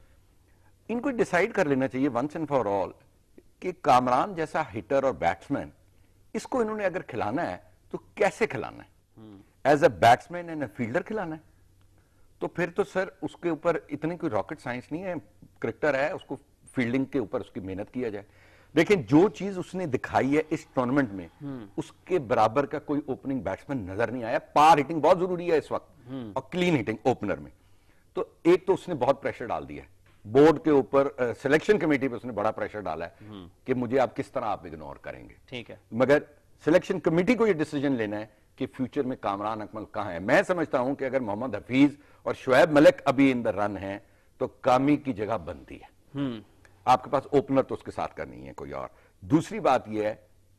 इनको डिसाइड कर लेना चाहिए वंस एंड फॉर ऑल कि कामरान जैसा हिटर और बैट्समैन, इसको इन्होंने अगर खिलाना है तो कैसे खिलाना है। As a batsman and a fielder खिलाना है, तो फिर तो सर उसके ऊपर इतनी कोई रॉकेट साइंस नहीं है। क्रिकेटर है, उसको फील्डिंग के ऊपर उसकी मेहनत किया जाए। लेकिन जो चीज उसने दिखाई है इस टूर्नामेंट में, उसके बराबर का कोई ओपनिंग बैट्समैन नजर नहीं आया। पार हिटिंग बहुत जरूरी है इस वक्त और क्लीन हिटिंग ओपनर में। तो एक तो उसने बहुत प्रेशर डाल दिया है बोर्ड के ऊपर, सिलेक्शन कमेटी पे उसने बड़ा प्रेशर डाला है कि मुझे आप किस तरह आप इग्नोर करेंगे। ठीक है, मगर सिलेक्शन कमेटी को यह डिसीजन लेना है कि फ्यूचर में कामरान अकमल कहां है। मैं समझता हूं कि अगर मोहम्मद हफीज और शुएब मलिक अभी इन द रन है तो कामी की जगह बनती है। आपके पास ओपनर तो उसके साथ का नहीं है कोई और। दूसरी बात यह है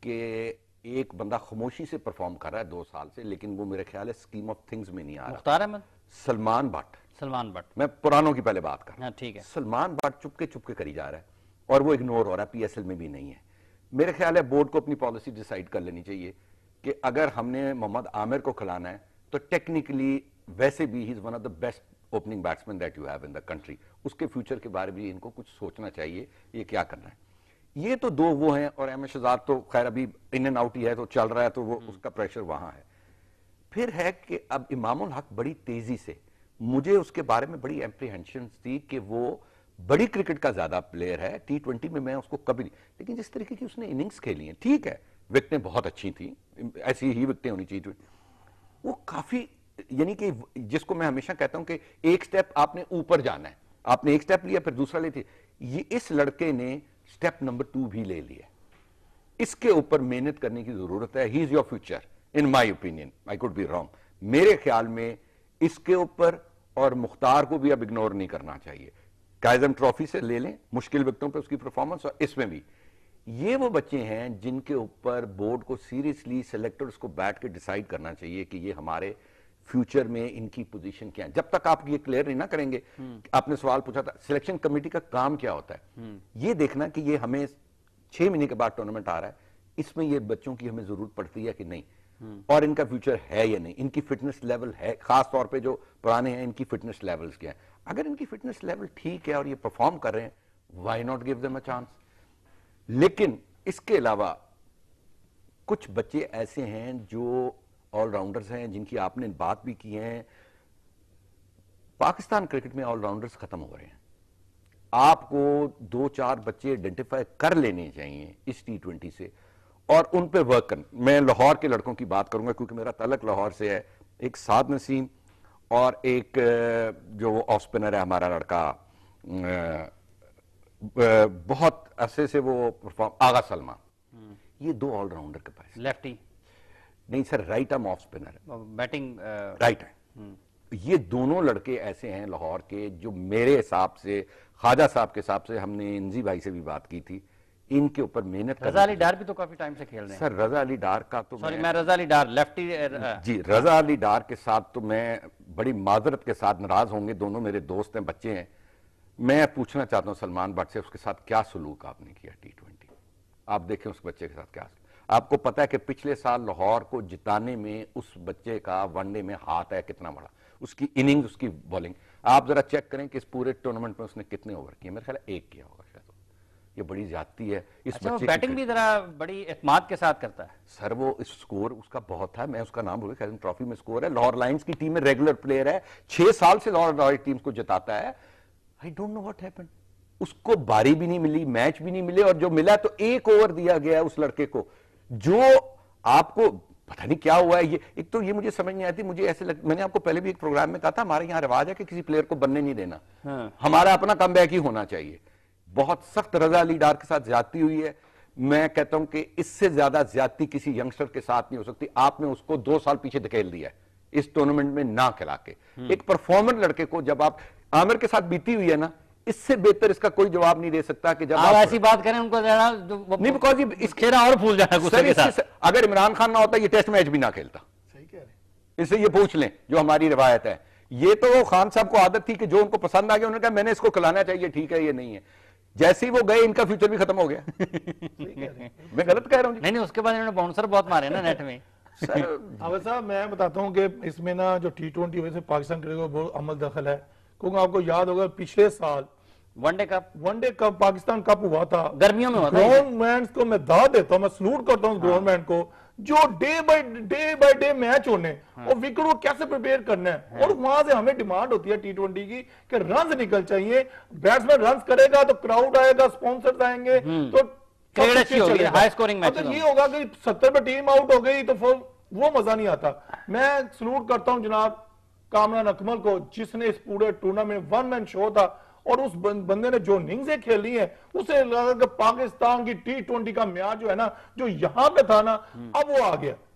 कि एक बंदा खामोशी से परफॉर्म कर रहा है दो साल से, लेकिन वो मेरे ख्याल है स्कीम ऑफ थिंग्स में नहीं आ रहा। मुख्तार अहमद, सलमान भट्ट, सलमान भट्ट, मैं पुरानों की पहले बात कर रहा हूं। ठीक है, सलमान भट्ट चुपके चुपके करी जा रहा है और वो इग्नोर हो रहा है, पीएसएल में भी नहीं है। मेरे ख्याल है बोर्ड को अपनी पॉलिसी डिसाइड कर लेनी चाहिए कि अगर हमने मोहम्मद आमिर को खिलाना है तो टेक्निकली वैसे भी he is one of the best opening batsman that you have in the country, उसके फ्यूचर के बारे में भी इनको कुछ सोचना चाहिए, ये क्या करना है। ये तो दो वो हैं, और एम एस शहजाद तो खैर अभी इन एंड आउट ही है, तो चल रहा है, तो वो उसका प्रेशर वहां है। फिर है कि अब इमामुल हक बड़ी तेजी से, मुझे उसके बारे में बड़ी एप्रीहेंशन थी कि वो बड़ी क्रिकेट का ज्यादा प्लेयर है, टी ट्वेंटी में मैं उसको कभी नहीं, लेकिन जिस तरीके की उसने इनिंग्स खेली हैं, ठीक है विकेटें बहुत अच्छी थी, ऐसी ही विकेटें होनी चाहिए, वो काफी, यानी कि जिसको मैं हमेशा कहता हूं कि एक स्टेप आपने ऊपर जाना है, आपने एक स्टेप लिया फिर दूसरा लेती, ये इस लड़के ने स्टेप नंबर टू भी ले लिया, इसके ऊपर मेहनत करने की जरूरत है। He is your future in my opinion, I could be wrong, मेरे ख्याल में इसके ऊपर, और मुख्तार को भी अब इग्नोर नहीं करना चाहिए। कायजम ट्रॉफी से ले लें मुश्किल वक्तों पे उसकी परफॉर्मेंस, और इसमें भी ये वो बच्चे हैं जिनके ऊपर बोर्ड को सीरियसली सेलेक्टर्स को बैठ के डिसाइड करना चाहिए कि ये हमारे फ्यूचर में इनकी पोजीशन क्या है। जब तक आप ये क्लियर नहीं ना करेंगे, आपने सवाल पूछा था सिलेक्शन कमेटी का काम क्या होता है, ये देखना कि ये हमें छह महीने के बाद टूर्नामेंट आ रहा है, इसमें ये बच्चों की हमें जरूरत पड़ती है कि नहीं, और इनका फ्यूचर है या नहीं, इनकी फिटनेस लेवल है, खास तौर पे जो पुराने हैं इनकी फिटनेस लेवल्स क्या है। अगर इनकी फिटनेस लेवल ठीक है और ये परफॉर्म कर रहे हैं, why not give them a chance. लेकिन इसके अलावा कुछ बच्चे ऐसे हैं जो ऑलराउंडर्स हैं, जिनकी आपने बात भी की है, पाकिस्तान क्रिकेट में ऑलराउंडर्स खत्म हो रहे हैं, आपको दो चार बच्चे आइडेंटिफाई कर लेने चाहिए इस टी ट्वेंटी से और उन पे वर्क करना। मैं लाहौर के लड़कों की बात करूंगा क्योंकि मेरा तलक लाहौर से है, एक साद नसीम और एक जो ऑफ स्पिनर है हमारा लड़का, बहुत अरसे से वो परफॉर्म, आगा सलमान, ये दो ऑलराउंडर के पास, लेफ्टी नहीं sir, right arm off spinner है, बैटिंग राइट है। ये दोनों लड़के ऐसे हैं लाहौर के जो मेरे हिसाब से, ख्वाजा साहब के हिसाब से, हमने इंजी भाई से भी बात की थी, इनके ऊपर मेहनत। रजा अली डार भी तो काफी टाइम से खेल रहे हैं सर। रजा अली डार का तो सॉरी मैं रजा अली डार लेफ्टी जी, रजा अली डार के साथ तो मैं बड़ी माजरत के साथ, नाराज होंगे, दोनों मेरे दोस्त हैं, बच्चे हैं, मैं पूछना चाहता हूं सलमान भट्ट से, उसके साथ क्या सलूक आपने किया टी ट्वेंटी, आप देखें उस बच्चे के साथ क्या। आपको पता है कि पिछले साल लाहौर को जिताने में उस बच्चे का वनडे में हाथ है कितना बड़ा, उसकी इनिंग्स, उसकी बॉलिंग, आप जरा चेक करें कि इस पूरे टूर्नामेंट में उसने कितने ओवर किए, मेरे ख्याल एक किया होगा शायद, ये बड़ी ज्यादती है इस अच्छा, बच्चे बैटिंग भी जरा बड़ी एतमाद के साथ करता है सर। वो स्कोर उसका बहुत था, मैं उसका नाम भूल गया, ट्रॉफी में स्कोर है, लाहौर लायंस की टीम में रेगुलर प्लेयर है, छह साल से लाहौर लायंस टीम को जिताता है। I don't know what happened, उसको बारी भी नहीं मिली, मैच भी नहीं मिले, और जो मिला तो एक ओवर दिया गया उस लड़के को, जो आपको पता नहीं क्या हुआ है। ये एक तो ये मुझे समझ नहीं आती, मुझे ऐसे लग, मैंने आपको पहले भी एक प्रोग्राम में कहा था, हमारे यहाँ रिवाज है कि किसी प्लेयर को बनने नहीं देना, हाँ। हमारा अपना कमबैक ही होना चाहिए। बहुत सख्त रजा अली डार के साथ ज्यादती हुई है, मैं कहता हूं कि इससे ज्यादा ज्यादती किसी यंगस्टर के साथ नहीं हो सकती। आपने उसको दो साल पीछे धकेल दिया है इस टूर्नामेंट में ना खिला के, एक परफॉर्मर लड़के को, जब आप आमिर के साथ बीती हुई है ना, इससे बेहतर इसका कोई जवाब नहीं दे सकता कि जब आप ऐसी बात करें उनको जरा नहीं, बिकॉज इस खेला और फूल जाना गुस्से के साथ। अगर इमरान खान ना होता ये टेस्ट मैच भी ना खेलता, सही कह रहे, इससे ये पूछ लें जो हमारी रिवायत है। ये तो खान साहब को आदत थी कि जो उनको पसंद आ गया उन्होंने कहा मैंने इसको खिलाना चाहिए, ठीक है ये नहीं है, जैसे ही वो गए इनका फ्यूचर भी खत्म हो गया। मैं गलत कह रहा हूँ? नहीं नहीं, उसके बाद इन्होंने बाउंसर बहुत मारे ना नेट में। अवैध साहब मैं बताता हूँ कि इसमें ना जो टी ट्वेंटी वजह से पाकिस्तान क्रिकेट को बहुत अमल दखल है, क्योंकि आपको याद होगा पिछले साल one day cup one day cup Pakistan cup हुआ था, गर्मियों में हुआ था। गवर्नमेंट को मैं दाद देता हूँ, मैं सलूट करता हूँ गवर्नमेंट को, जो day by day by day match होने और विकेट को कैसे प्रिपेयर करना है, और वहां से हमें डिमांड होती है टी ट्वेंटी की कि रन निकल चाहिए, बैट्समैन रन करेगा तो क्राउड आएगा, स्पॉन्सर्स आएंगे, तो क्रिकेट अच्छी होगी, हाई स्कोरिंग मैच। तो ये होगा कि सत्तर पे टीम आउट हो गई तो वो मजा नहीं आता। मैं सलूट करता हूं जनाब कामरान अकमल को, जिसने इस पूरे टूर्नामेंट वन मैन शो था, और उस बंदे ने जो इनिंग्सें खेली है, उसे लगा कि पाकिस्तान की टी ट्वेंटी का म्यार जो है ना, जो यहां पे था ना, अब वो आ गया।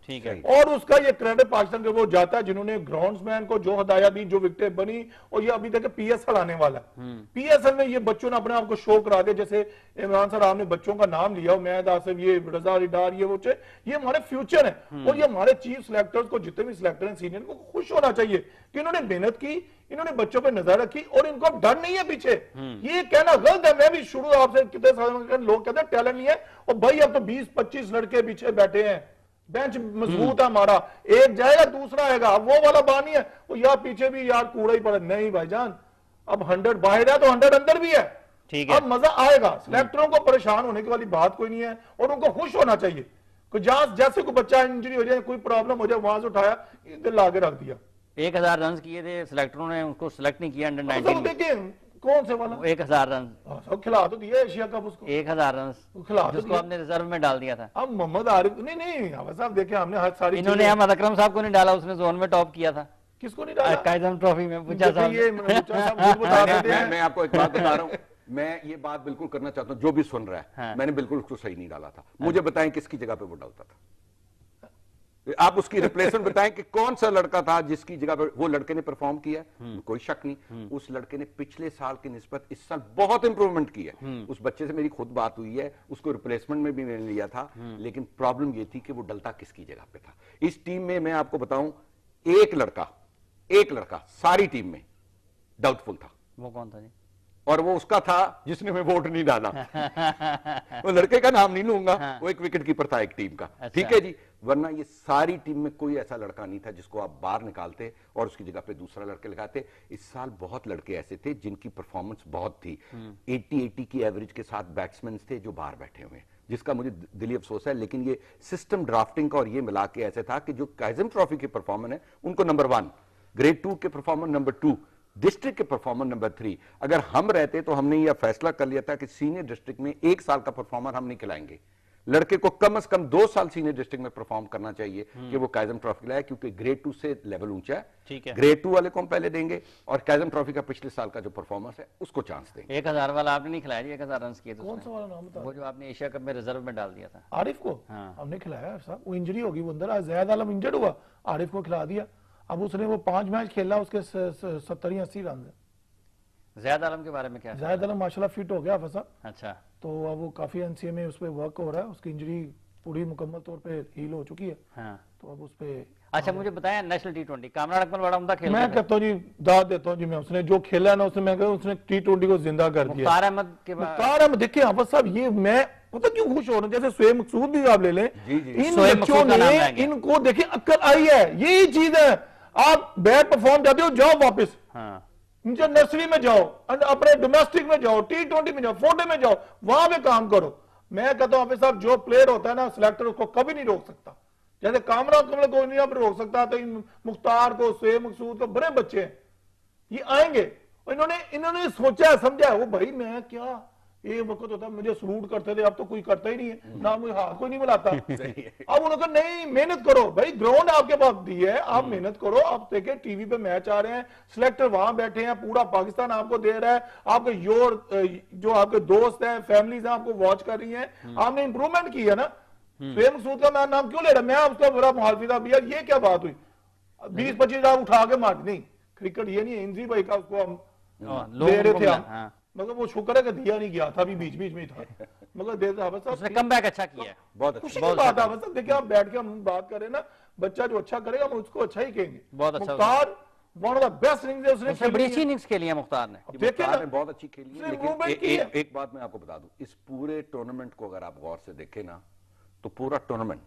ठीक है। और उसका ये क्रेडिट पाकिस्तान के वो जाता है जिन्होंने ग्राउंड्समैन को जो हदायत दी, जो विकेटें बनी, और ये अभी तक पीएसएल आने वाला है। पीएसएल में ये बच्चों ने अपने आप को शो करा दिया। जैसे इमरान सर आपने बच्चों का नाम लिया, उमैद आसिफ, ये रजा रिडार, ये वो ये हमारे फ्यूचर है। और ये हमारे चीफ सिलेक्टर्स को, जितने भी सिलेक्टर हैं सीनियर को खुश होना चाहिए कि इन्होंने मेहनत की, इन्होंने बच्चों पर नजर रखी और इनको अब डर नहीं है पीछे। ये कहना गलत है। मैं भी शुरू आपसे कितने साल लोग कहते हैं टैलेंट नहीं है, और भाई अब तो बीस पच्चीस लड़के पीछे बैठे हैं, बेंच मजबूत है हमारा, एक जाएगा दूसरा आएगा। अब वो वाला बानी है वो यार पीछे भी यार कूड़ा ही पड़ा। नहीं भाईजान, अब हंड्रेड बाहर है तो हंड्रेड अंदर भी है। ठीक है, अब मजा आएगा। सिलेक्टरों को परेशान होने की वाली बात कोई नहीं है और उनको खुश होना चाहिए। कोई जहां जैसे कोई बच्चा इंजरी हो जाए, कोई प्रॉब्लम हो जाए, वहां से उठाया, दिल आगे रख दिया। एक हजार रन किए थे सिलेक्टरों ने, उनको सिलेक्ट नहीं किया अंडर नाइनटीन। देखिए कौन से वाला एक हजार रन खिला तो दिया एशिया कप उसको, एक हजार रन खिला तो जिसको आपने रिजर्व में डाल दिया था। अब मोहम्मद आरिफ नहीं नहीं साहब देखिए हमने हर सारी इन्होंने अहमद अकरम साहब को नहीं डाला, उसने जोन में टॉप किया था। किसको नहीं डाला? कायदम ट्रॉफी में पूछा साहब। ये बता देते हैं। मैं आपको एक बात बता रहा हूँ, मैं ये बात बिल्कुल करना चाहता हूँ, जो भी सुन रहा है, हाँ। मैंने बिल्कुल उसको सही नहीं डाला था। मुझे बताएं किसकी जगह पे वो डालता था, आप उसकी रिप्लेसमेंट बताएं कि कौन सा लड़का था जिसकी जगह पर वो लड़के ने परफॉर्म किया। कोई शक नहीं, उस लड़के ने पिछले साल की निस्बत इस साल बहुत इंप्रूवमेंट की है। उस बच्चे से मेरी खुद बात हुई है, उसको रिप्लेसमेंट में भी मैंने लिया था, लेकिन प्रॉब्लम ये थी कि वो डलता किसकी जगह पे था। इस टीम में मैं आपको बताऊं, एक लड़का एक लड़का सारी टीम में डाउटफुल था। वो कौन था जी? और वो उसका था जिसने मैं वोट नहीं डाला। वो लड़के का नाम नहीं लूंगा, हाँ। वो एक विकेट कीपर था एक टीम का। अच्छा। ठीक है जी, वरना ये सारी टीम में कोई ऐसा लड़का नहीं था जिसको आप बाहर निकालते और उसकी जगह पे दूसरा लड़के लगाते। इस साल बहुत लड़के ऐसे थे जिनकी परफॉर्मेंस बहुत थी। अस्सी अस्सी की एवरेज के साथ बैट्समैन थे जो बाहर बैठे हुए हैं, जिसका मुझे दिली अफसोस है। लेकिन ये सिस्टम ड्राफ्टिंग का और ये मिला के ऐसे था कि जो काइजम ट्रॉफी के परफॉर्मर है उनको नंबर वन, ग्रेड टू के परफॉर्मर नंबर टू, डिस्ट्रिक्ट के परफॉर्मर नंबर थ्री। अगर हम रहते तो हमने यह फैसला कर लिया था कि सीनियर डिस्ट्रिक्ट में एक साल का परफॉर्मर हम नहीं खिलाएंगे, लड़के को कम से कम दो साल सीनियर डिस्ट्रिक्ट में परफॉर्म करना चाहिए कि वो काइजम ट्रॉफी लाए, क्योंकि ग्रेड टू से लेवल ऊंचा है। ठीक है, ग्रेड टू वाले को हम पहले देंगे और काइजम ट्रॉफी का पिछले साल का जो परफॉर्मेंस है उसको चांस देंगे। एक हजार वाला आपने नहीं खिलाया जी? एक हजार रन किए थे। कौन सा वाला नाम बता? वो जो आपने एशिया कप में रिजर्व में डाल दिया था आरिफ को। हाँ। हमने खिलाया साहब, वो इंजरी होगी, वो अंदर जैद आलम इंजर्ड हुआ, आरिफ को खिला दिया। अब उसने वो पांच मैच खेला, उसके सत्तर या अस्सी रन है। ज़ैद आलम के बारे में क्या? ज़ैद आलम माशाल्लाह फिट हो गया साहब। अच्छा, तो अब वो काफी एनसीए में उस पर वर्क हो रहा है, उसकी इंजरी पूरी मुकम्मल तौर पे हील हो चुकी है। हाँ। तो अब उस पे अच्छा मुझे बताया national T twenty Kamran Akmal बड़ा उम्दा खेल। मैं कहता हूँ जी, दाद देता हूँ जी मैं, उसने जो खेला है ना उसने, मैं कहता उसने टी ट्वेंटी को जिंदा कर दिया। मुख्तार अहमद के बाद मुख्तार अहमद देखिए हाफिज साहब, ये मैं पता क्यों खुश हो रहा हूँ, जैसे शोएब मकसूद भी आप ले लें, इन बच्चों ने इनको देखिए अक्ल आई है, यही चीज है। आप बैट परफॉर्म जाते हो, जाओ वापस नर्सरी में जाओ, अपने डोमेस्टिक में जाओ, टी ट्वेंटी में जाओ, फोर्टे में जाओ, वहां पे काम करो। मैं कहता हूं हाफिज साहब, जो प्लेयर होता है ना सिलेक्टर, उसको कभी नहीं रोक सकता। जैसे कामरान अकमल को नहीं आप रोक सकता, तो मुख्तार को, शोएब मकसूद को, बड़े बच्चे हैं, ये आएंगे। इन्होंने इन्होंने सोचा समझा, वो भाई मैं क्या ये वक्त होता मुझे सलूट करते थे, अब तो कोई करता ही नहीं है ना, मुझे हाथ कोई नहीं मिलाता। अब उन्होंने कहा नहीं मेहनत करो भाई, ग्राउंड आपके पास दी है, आप मेहनत करो। आप देखिए टीवी पे मैच आ रहे हैं, सिलेक्टर वहां बैठे हैं, पूरा पाकिस्तान आपको दे रहा है, आपके योर जो आपके दोस्त हैं, फैमिलीज हैं, आपको वॉच कर रही हैं, आपने इंप्रूवमेंट की है ना। शोएब मकसूद का मैं नाम क्यों ले रहा, मैं उसका बुरा मुखालिफ था भैया, ये क्या बात हुई, बीस पच्चीस हजार उठा के मार, नहीं क्रिकेट ये नहीं है। इंजी भाई का उसको हम दे रहे थे हम, मगर वो शुक्र है कि दिया नहीं गया था, अभी बीच बीच में था, मगर देता है। उसने कमबैक अच्छा किया, बहुत खुशी की बात है। बस देखिए आप बैठ के हम बात करें ना, बच्चा जो अच्छा करेगा हम उसको अच्छा ही कहेंगे। बहुत अच्छा Mukhtar one of the best innings है, उसने बड़ी अच्छी इनिंग्स खेली है मुख्तार ने, देखिए ना बहुत अच्छी खेली है। लेकिन एक, एक, एक बात मैं आपको बता दूं, इस पूरे टूर्नामेंट को अगर आप गौर से देखें ना, तो पूरा टूर्नामेंट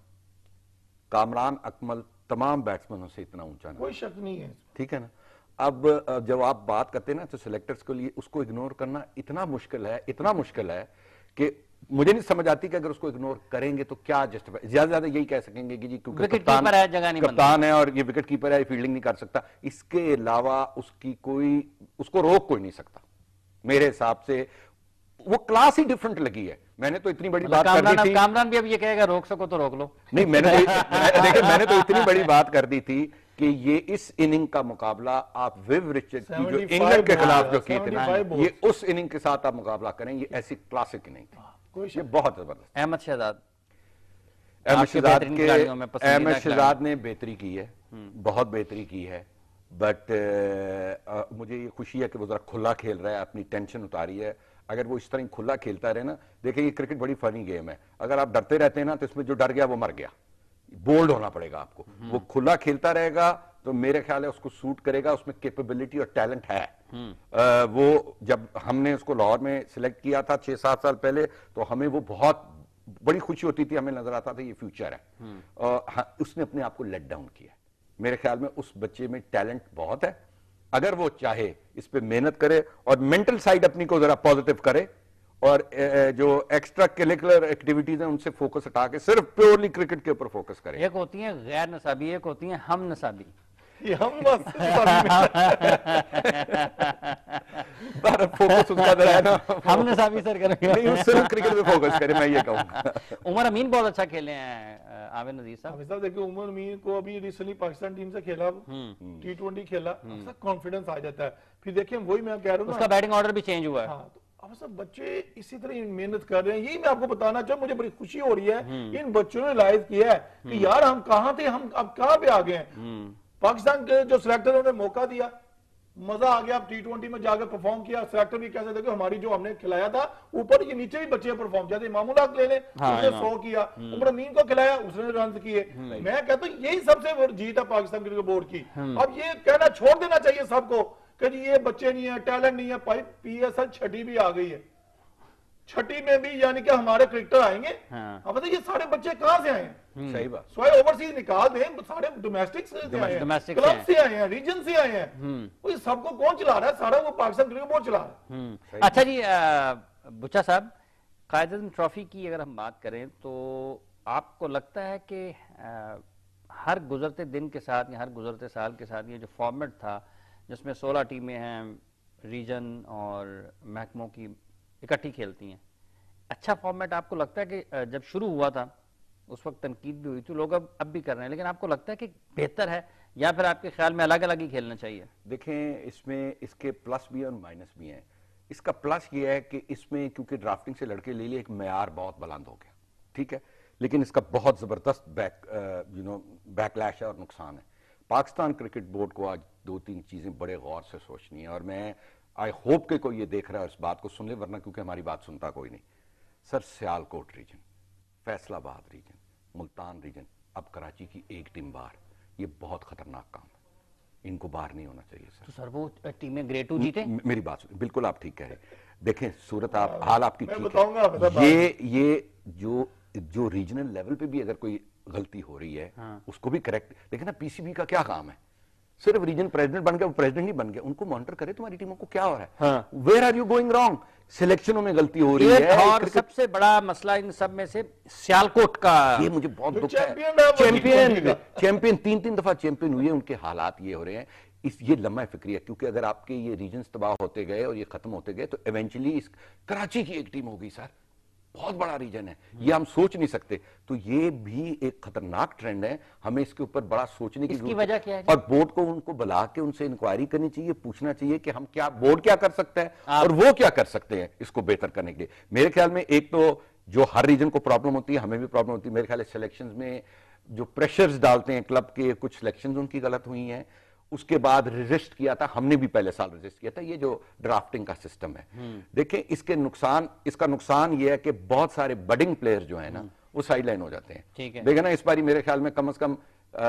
कामरान अकमल तमाम बैट्समैनों से इतना ऊंचा नहीं, कोई शक नहीं है, ठीक है ना। अब जब आप बात करते हैं ना, तो सिलेक्टर्स के लिए उसको इग्नोर करना इतना मुश्किल है, इतना मुश्किल है कि मुझे नहीं समझ आती कि अगर उसको इग्नोर करेंगे तो क्या जस्टिफाई, ज्यादा ज्यादा यही कह सकेंगे कि जी क्योंकि कप्तान है, जगह नहीं कप्तान है और ये विकेट कीपर है, फील्डिंग नहीं कर सकता। इसके अलावा उसकी कोई, उसको रोक कोई नहीं सकता मेरे हिसाब से। वो क्लास ही डिफरेंट लगी है। मैंने तो इतनी बड़ी बात कर दी थी, कामरान भी अब ये कहेगा रोक सको तो रोक लो। नहीं मैंने तो देखिए मैंने तो इतनी बड़ी बात कर दी थी कि ये इस इनिंग का मुकाबला आप विव रिचर्ड की जो इंग्लैंड के खिलाफ जो की थी ना, ये उस इनिंग के साथ आप मुकाबला करें, ये ऐसी क्लासिक इनिंग थी, ये बहुत जबरदस्त। अहमद शहजाद अहमद शहजाद के अहमद शहजाद ने बेहतरी की है, बहुत बेहतरी की है, बट मुझे ये खुशी है कि वो जरा खुला खेल रहा है, अपनी टेंशन उतारी है। अगर वो इस तरह खुला खेलता रहे ना, देखिए ये क्रिकेट बड़ी फनी गेम है, अगर आप डरते रहते हैं ना तो इसमें जो डर गया वो मर गया। बोल्ड होना पड़ेगा आपको, वो खुला खेलता रहेगा तो मेरे ख्याल है उसको सूट करेगा, उसमें कैपेबिलिटी और टैलेंट है। आ, वो जब हमने उसको लाहौर में सिलेक्ट किया था छह सात साल पहले, तो हमें वो बहुत बड़ी खुशी होती थी, हमें नजर आता था ये फ्यूचर है। और हाँ, उसने अपने आप को लेट डाउन किया। मेरे ख्याल में उस बच्चे में टैलेंट बहुत है, अगर वो चाहे इस पे मेहनत करे और मेंटल साइड अपनी को जरा पॉजिटिव करे और जो एक्स्ट्रा करिकुलर एक्टिविटीज हैं उनसे फोकस हटा के सिर्फ प्योरली क्रिकेट के ऊपर फोकस करे। एक होती है गैर नसाबी, एक होती है हम नसाबी। ये हम फोकस उसका है ना, हम नसाबी सर करेंगे, नहीं सिर्फ क्रिकेट पे फोकस करे, मैं ये कहूँगा। उमर अमीन बहुत अच्छा खेले हैं आमिर नजीर साहब। साहब देखिए उमर अमीन को अभी रिसेंटली पाकिस्तान टीम से खेला, टी ट्वेंटी खेला, कॉन्फिडेंस आ जाता है। फिर देखिए वही मैं कह रहा हूँ, उसका बैटिंग ऑर्डर भी चेंज हुआ है। हाँ, अब सब बच्चे इसी तरह मेहनत कर रहे हैं, यही मैं आपको बताना चाहूँ, मुझे बड़ी खुशी हो रही है। इन बच्चों ने रियलाइज किया है कि यार हम कहाँ थे, हम अब कहाँ पे आ गए हैं। पाकिस्तान के जो सिलेक्टर ने मौका दिया, मजा आ गया, टी ट्वेंटी में जाकर परफॉर्म किया। सिलेक्टर भी कैसे देखो, हमारी जो हमने खिलाया था ऊपर ये नीचे भी बच्चे परफॉर्म किया, इमामुल हक ले ले, हाँ, उसने सौ किया, उमर अमीन को खिलाया, उसने रन किए। मैं कहता हूँ यही सबसे जीत है पाकिस्तान क्रिकेट बोर्ड की। अब ये कहना छोड़ देना चाहिए सबको कि जी ये बच्चे नहीं है, टैलेंट नहीं है। भाई पीएसएल छठी भी आ गई है, छठी में भी यानी कि हमारे क्रिकेटर आएंगे। हाँ। अब बताइए ये सारे बच्चे कहां से आए हैं? सही बात, स्वाय ओवरसीज निकाल दें, सारे डोमेस्टिक से आए हैं, क्लब से आए हैं, रीजन से आए हैं। वो सबको कौन चला रहा है? सारा वो पाकिस्तान क्रिकेट बोर्ड चला रहा है। अच्छा जी बुच्चा साहब, कायद-ए-आज़म ट्रॉफी की अगर हम बात करें तो आपको लगता है कि हर गुजरते दिन के साथ या हर गुजरते साल के साथ ये जो फॉर्मेट था जिसमें सोलह टीमें हैं, रीजन और महकमों की इकट्ठी खेलती हैं, अच्छा फॉर्मेट आपको लगता है कि जब शुरू हुआ था उस वक्त तनकीद भी हुई थी, लोग अब अब भी कर रहे हैं, लेकिन आपको लगता है कि बेहतर है या फिर आपके ख्याल में अलग अलग ही खेलना चाहिए? देखें इसमें इसके प्लस भी है और माइनस भी हैं। इसका प्लस ये है कि इसमें क्योंकि ड्राफ्टिंग से लड़के ले लिए एक मैयार बहुत बुलंद हो गया, ठीक है, लेकिन इसका बहुत जबरदस्त बैक यू नो बैकलैश है और नुकसान है। पाकिस्तान क्रिकेट बोर्ड को आज दो तीन चीजें बड़े गौर से सोचनी है और मैं आई होप के कोई ये देख रहा है इस बात को सुन ले, वरना क्योंकि हमारी बात सुनता कोई नहीं। Sir Sialkot region, Faisalabad region, Multan region, अब कराची की एक टीम बाहर, ये बहुत खतरनाक काम है, इनको बाहर नहीं होना चाहिए सर। तो सर वो टीमें ग्रेड टू जीते? मेरी बात सुन, बिल्कुल आप ठीक कह रहे हैं। देखें सूरत आप हाल आपकी ठीक है, ये ये जो जो रीजनल लेवल पे भी अगर कोई गलती हो रही है हाँ। उसको भी करेक्ट, लेकिन ना पीसीबी का क्या काम है, सिर्फ रीजन प्रेसिडेंट बन गया, वो प्रेसिडेंट ही बन गया, उनको मॉनिटर करे तुम्हारी टीमों को क्या हो रहा है, where are you going wrong, सिलेक्शनों में गलती हो रही है। और सबसे बड़ा मसला इन सब में से सियालकोट का, ये मुझे बहुत दुख है। चैंपियन चैंपियन तीन तीन दफा चैंपियन हुए, उनके हालात ये हो रहे हैं। इस ये लम्हा फिक्री है, क्योंकि अगर आपके ये रीजन्स तबाह होते गए और ये खत्म होते गए तो इवेंचुअली इस कराची की एक टीम होगी सर, बहुत बड़ा रीजन है, ये हम सोच नहीं सकते। तो ये भी एक खतरनाक ट्रेंड है, हमें इसके ऊपर बड़ा सोचने की इसकी वजह क्या है? और बोर्ड को उनको बुला के उनसे इंक्वायरी करनी चाहिए, पूछना चाहिए कि हम क्या, बोर्ड क्या कर सकता है और वो क्या कर सकते हैं इसको बेहतर करने के लिए। मेरे ख्याल में एक तो जो हर रीजन को प्रॉब्लम होती है, हमें भी प्रॉब्लम होती है। मेरे ख्याल है सिलेक्शन में जो प्रेशर्स डालते हैं क्लब के, कुछ सिलेक्शन उनकी गलत हुई हैं, उसके बाद रजिस्ट किया था, हमने भी पहले साल रजिस्ट किया था, ये जो ड्राफ्टिंग का सिस्टम है। देखें इसके नुकसान, इसका नुकसान ये है कि बहुत सारे बडिंग प्लेयर जो है ना वो साइड लाइन हो जाते हैं। देखें ना इस बार मेरे ख्याल में कम से कम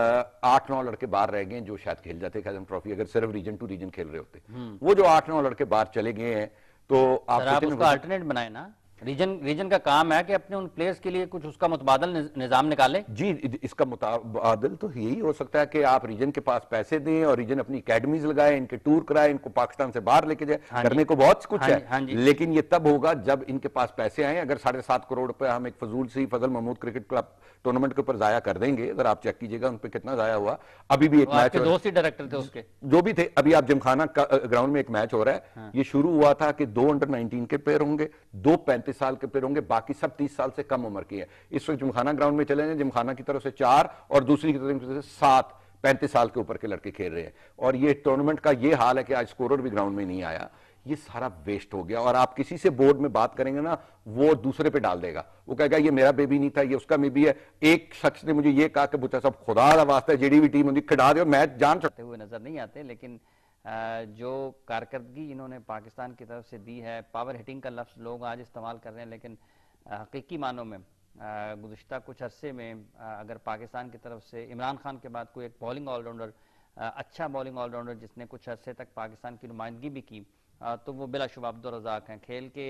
आठ नौ लड़के बाहर रह गए जो शायद खेल जाते कायद-ए-आज़म ट्रॉफी अगर सिर्फ रीजन टू रीजन खेल रहे होते। वो जो आठ नौ लड़के बाहर चले गए हैं तो आप उसका अल्टरनेट बनाए ना, रीजन रीजन का काम है कि अपने उन प्लेयर्स के लिए कुछ उसका मुतबादल निजाम निकाले। जी इसका मुतबादल तो यही हो सकता है कि आप रीजन के पास पैसे दें और रीजन अपनी अकेडमीज लगाए, इनके टूर कराए, इनको पाकिस्तान से बाहर लेके जाए। हाँ करने को बहुत कुछ हाँ है हाँ लेकिन ये तब होगा जब इनके पास पैसे आए। अगर साढ़े सात करोड़ रुपए हम एक फजूल सी Fazal Mahmood cricket club tournament के ऊपर जाया कर देंगे, अगर आप चेक कीजिएगा उन पर कितना जाया हुआ। अभी भी एक मैच, दोस्त ही डायरेक्टर थे उसके जो भी थे, अभी आप जिमखाना ग्राउंड में एक मैच हो रहा है। हाँ। ये शुरू हुआ था कि दो अंडर नाइनटीन के प्लेयर होंगे, दो पैंतीस साल के प्लेयर होंगे, बाकी सब तीस साल से कम उम्र की है। इस वक्त जिमखाना ग्राउंड में चले जाए, जिमखाना की तरफ से चार और दूसरी की तरफ से सात पैंतीस साल के ऊपर के लड़के खेल रहे हैं। और ये टूर्नामेंट का ये हाल है कि आज स्कोरर भी ग्राउंड में नहीं आया। ये सारा वेस्ट हो गया। और आप किसी से बोर्ड में बात करेंगे ना, वो दूसरे पे डाल देगा, वो कहेगा ये मेरा बेबी नहीं था, ये उसका बेबी है। एक शख्स ने मुझे ये कहा कि बुचा साहब खुदा का वास्ता है जेडी भी टीम होती खिला दे, मैच जान सकते हुए नजर नहीं आते, लेकिन जो कारकर्दगी इन्होंने पाकिस्तान की तरफ से दी है, पावर हिटिंग का लफ्ज लोग आज इस्तेमाल कर रहे हैं, लेकिन हकीकी मानों में गुज़िश्ता कुछ अरसे में अगर पाकिस्तान की तरफ से इमरान खान के बाद कोई एक बॉलिंग ऑलराउंडर, अच्छा बॉलिंग ऑलराउंडर जिसने कुछ अरसे तक पाकिस्तान की नुमाइंदगी भी की, तो वो बिलाशुबा अब्दुल रज़ाक हैं। खेल के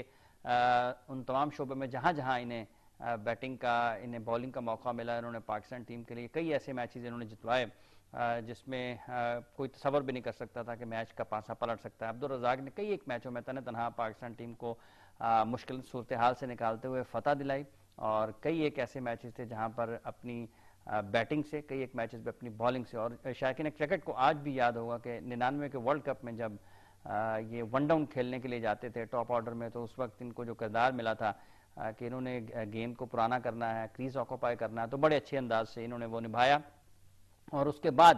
उन तमाम शोबे में जहाँ जहाँ इन्हें बैटिंग का, इन्हें बॉलिंग का मौका मिला, इन्होंने पाकिस्तान टीम के लिए कई ऐसे मैचेस इन्होंने जितवाए जिसमें कोई तसव्वुर भी नहीं कर सकता था कि मैच का पासा पलट सकता है। अब्दुल रज़ाक ने कई एक मैचों में तने तनहा पाकिस्तान टीम को मुश्किल सूरत हाल से निकालते हुए फतह दिलाई, और कई एक ऐसे मैचेस थे जहां पर अपनी बैटिंग से, कई एक मैचेस में अपनी बॉलिंग से। और शायकीन क्रिकेट को आज भी याद होगा कि निन्यानवे के वर्ल्ड कप में जब ये वन डाउन खेलने के लिए जाते थे टॉप ऑर्डर में, तो उस वक्त इनको जो किरदार मिला था कि इन्होंने गेंद को पुराना करना है, क्रीज ऑक्यूपाई करना है, तो बड़े अच्छे अंदाज से इन्होंने वो निभाया। और उसके बाद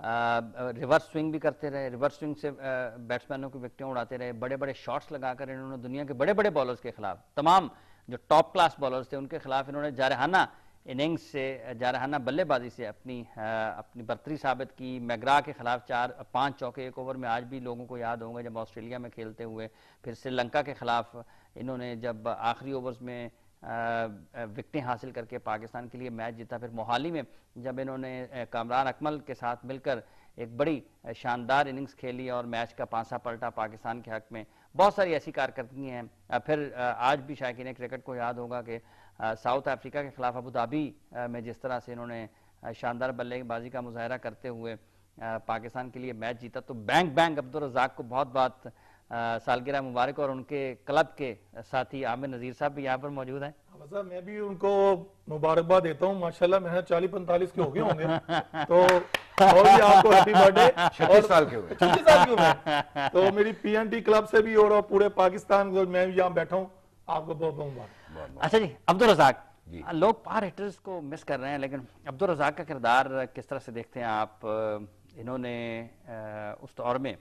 रिवर्स स्विंग भी करते रहे, रिवर्स स्विंग से बैट्समैनों की विकेटें उड़ाते रहे, बड़े बड़े शॉट्स लगाकर इन्होंने दुनिया के बड़े बड़े बॉलर्स के खिलाफ, तमाम जो टॉप क्लास बॉलर्स थे उनके खिलाफ इन्होंने जारहाना इनिंग्स से, जारहाना बल्लेबाजी से अपनी अपनी बर्तरी साबित की। मैग्रा के खिलाफ चार पांच चौके एक ओवर में आज भी लोगों को याद होंगे जब ऑस्ट्रेलिया में खेलते हुए। फिर श्रीलंका के खिलाफ इन्होंने जब आखिरी ओवर्स में विकेटें हासिल करके पाकिस्तान के लिए मैच जीता। फिर मोहाली में जब इन्होंने कामरान अकमल के साथ मिलकर एक बड़ी शानदार इनिंग्स खेली और मैच का पांसा पलटा पाकिस्तान के हक में। बहुत सारी ऐसी कारकर्दगी हैं। फिर आज भी शायकीन क्रिकेट को याद होगा कि साउथ अफ्रीका के खिलाफ अबू धाबी में जिस तरह से इन्होंने शानदार बल्लेबाजी का मुजाहरा करते हुए पाकिस्तान के लिए मैच जीता। तो बैंक बैंक अब्दुल रज़ाक को बहुत बहुत सालगिरह मुबारक। और उनके क्लब के साथी आमिर नजीर साहब भी यहाँ पर मौजूद हैं। साहब मैं भी उनको मुबारकबाद देता हूँ, माशाल्लाह मेरे चालीस पैंतालीस के हो गए होंगे तो और भी आपको हैप्पी बर्थडे। छत्तीस साल के हुए छत्तीस साल के हुए तो मेरी पीएनटी क्लब से भी और पूरे पाकिस्तान मैं यहाँ बैठा हूँ, आपको बहुत बहुत मुबारक। अच्छा जी, अब्दुल रज़ाक, लोग पावर हिटर्स को मिस कर रहे हैं, लेकिन अब्दुल रज़ाक का किरदार किस तरह से देखते हैं आप? इन्होंने उस दौर में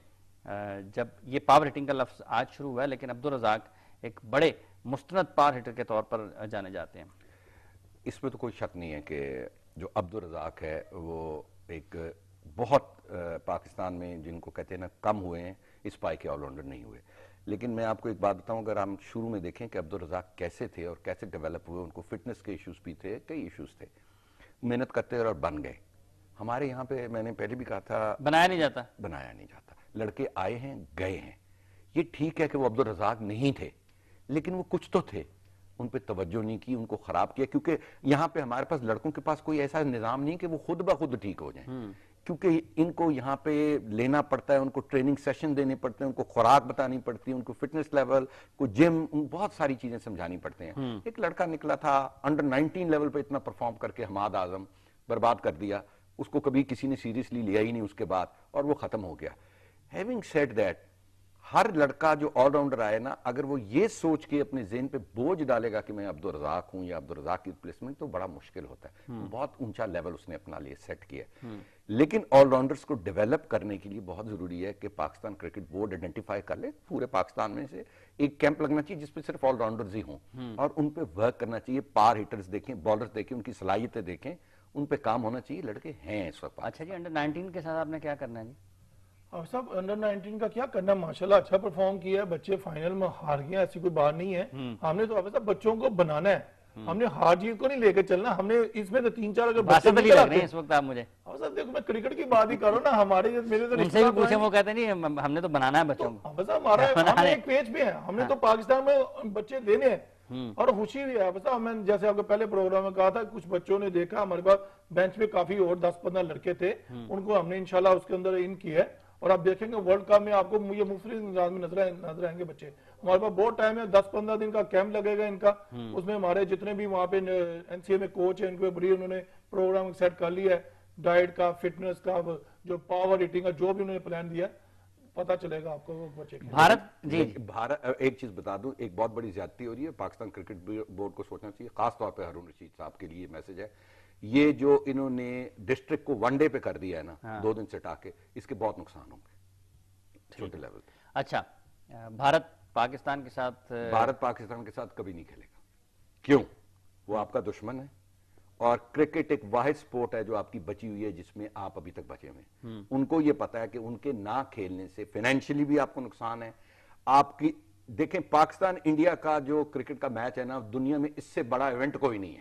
जब ये पावर हिटिंग का लफ्ज आज शुरू हुआ है, लेकिन अब्दुल रज़ाक एक बड़े मुस्तनद पावर हिटर के तौर पर जाने जाते हैं। इसमें तो कोई शक नहीं है कि जो अब्दुल रज़ाक है वो एक बहुत पाकिस्तान में जिनको कहते हैं ना कम हुए हैं इस पाई के ऑलराउंडर नहीं हुए। लेकिन मैं आपको एक बात बताऊं, अगर हम शुरू में देखें कि अब्दुल रज़ाक कैसे थे और कैसे डेवलप हुए, उनको फिटनेस के इश्यूज भी थे, कई इश्यूज थे, मेहनत करते और बन गए। हमारे यहाँ पे मैंने पहले भी कहा था, बनाया नहीं जाता बनाया नहीं जाता लड़के आए हैं गए हैं। ये ठीक है कि वो अब्दुल रज़ाक नहीं थे, लेकिन वो कुछ तो थे, उन पे तवज्जो नहीं की, उनको खराब किया। क्योंकि यहाँ पे हमारे पास लड़कों के पास कोई ऐसा निज़ाम नहीं कि वो खुद ब खुद ठीक हो जाएं, क्योंकि इनको यहाँ पे लेना पड़ता है, उनको ट्रेनिंग सेशन देने पड़ते हैं, उनको खुराक बतानी पड़ती है, उनको फिटनेस लेवल को जिम, बहुत सारी चीजें समझानी पड़ते हैं। एक लड़का निकला था अंडर नाइनटीन लेवल पे इतना परफॉर्म करके, हमाद आजम, बर्बाद कर दिया उसको, कभी किसी ने सीरियसली लिया ही नहीं उसके बाद, और वो खत्म हो गया। हैविंग सेड दैट, हर लड़का जो ऑलराउंडर आए ना, अगर वो ये सोच के अपने ज़हन पे बोझ डालेगा कि मैं अब्दुल रज़ाक हूं या अब्दुल रज़ाक की रिप्लेसमेंट, तो बड़ा मुश्किल होता है। बहुत ऊंचा लेवल उसने अपना लिए सेट किया। लेकिन ऑलराउंडर्स को डेवलप करने के लिए बहुत जरूरी है कि पाकिस्तान क्रिकेट बोर्ड आइडेंटिफाई कर ले, पूरे पाकिस्तान में से एक कैंप लगना चाहिए जिसपे सिर्फ ऑलराउंडर्स ही हों, और उन पे वर्क करना चाहिए। पावर हिटर्स देखें, बॉलर्स देखें, उनकी सलाहियतें देखें, उन पे काम होना चाहिए। लड़के हैं इस वक्त। अच्छा जी, अंडर नाइनटीन के साथ आपने क्या करना है जी? अब सब अंडर नाइनटीन का क्या करना, माशाल्लाह अच्छा परफॉर्म किया है, बच्चे फाइनल में हार गए, ऐसी कोई बात नहीं है। हमने तो अब सब बच्चों को बनाना है, हमने हार जीत को नहीं लेके चलना। हमने इसमें तो तीन चार अगर बच्चे लग रहे हैं इस वक्त आप मुझे। अब सब देखो, मैं क्रिकेट की बात ही करो ना, हमारे मेरे तो उनसे भी पूछे, वो कहते नहीं हमने तो बनाना है बच्चों को। बस हमारा हम एक पेज पे है, हमने तो पाकिस्तान में बच्चे देने हैं और खुशी भी है। बस मैं जैसे आपको पहले प्रोग्राम में कहा था, कुछ बच्चों ने देखा हमारे पास बेंच पे काफी और दस पंद्रह लड़के थे, उनको हमने इंशाल्लाह उसके अंदर इन किया है। और आप देखेंगे वर्ल्ड कप में आपको ये मुफ्त निजाम में नजर नजर आएंगे बच्चे। हमारे पास बहुत टाइम है, दस पंद्रह दिन का कैंप लगेगा इनका। उसमें हमारे जितने भी वहाँ पे एनसीए में कोच है, इनको बड़ी उन्होंने प्रोग्राम सेट कर लिया है, डाइट का, फिटनेस का, जो पावर हिटिंग का, जो भी उन्होंने प्लान दिया, पता चलेगा आपको बच्चे। भारत जी, भारत एक चीज बता दूं, एक बहुत बड़ी ज्यादती हो रही है, पाकिस्तान क्रिकेट बोर्ड को सोचना चाहिए, खासतौर पर हारून रशीद साहब के लिए मैसेज है। ये जो इन्होंने डिस्ट्रिक्ट को वनडे पे कर दिया है ना, हाँ। दो दिन से टाके, इसके बहुत नुकसान होंगे छोटे लेवल। अच्छा, भारत पाकिस्तान के साथ भारत पाकिस्तान के साथ कभी नहीं खेलेगा। क्यों? वो आपका दुश्मन है और क्रिकेट एक वाहिद स्पोर्ट है जो आपकी बची हुई है जिसमें आप अभी तक बचे हुए हैं। उनको ये पता है कि उनके ना खेलने से फाइनेंशियली भी आपको नुकसान है। आपकी देखें, पाकिस्तान इंडिया का जो क्रिकेट का मैच है ना, दुनिया में इससे बड़ा इवेंट कोई नहीं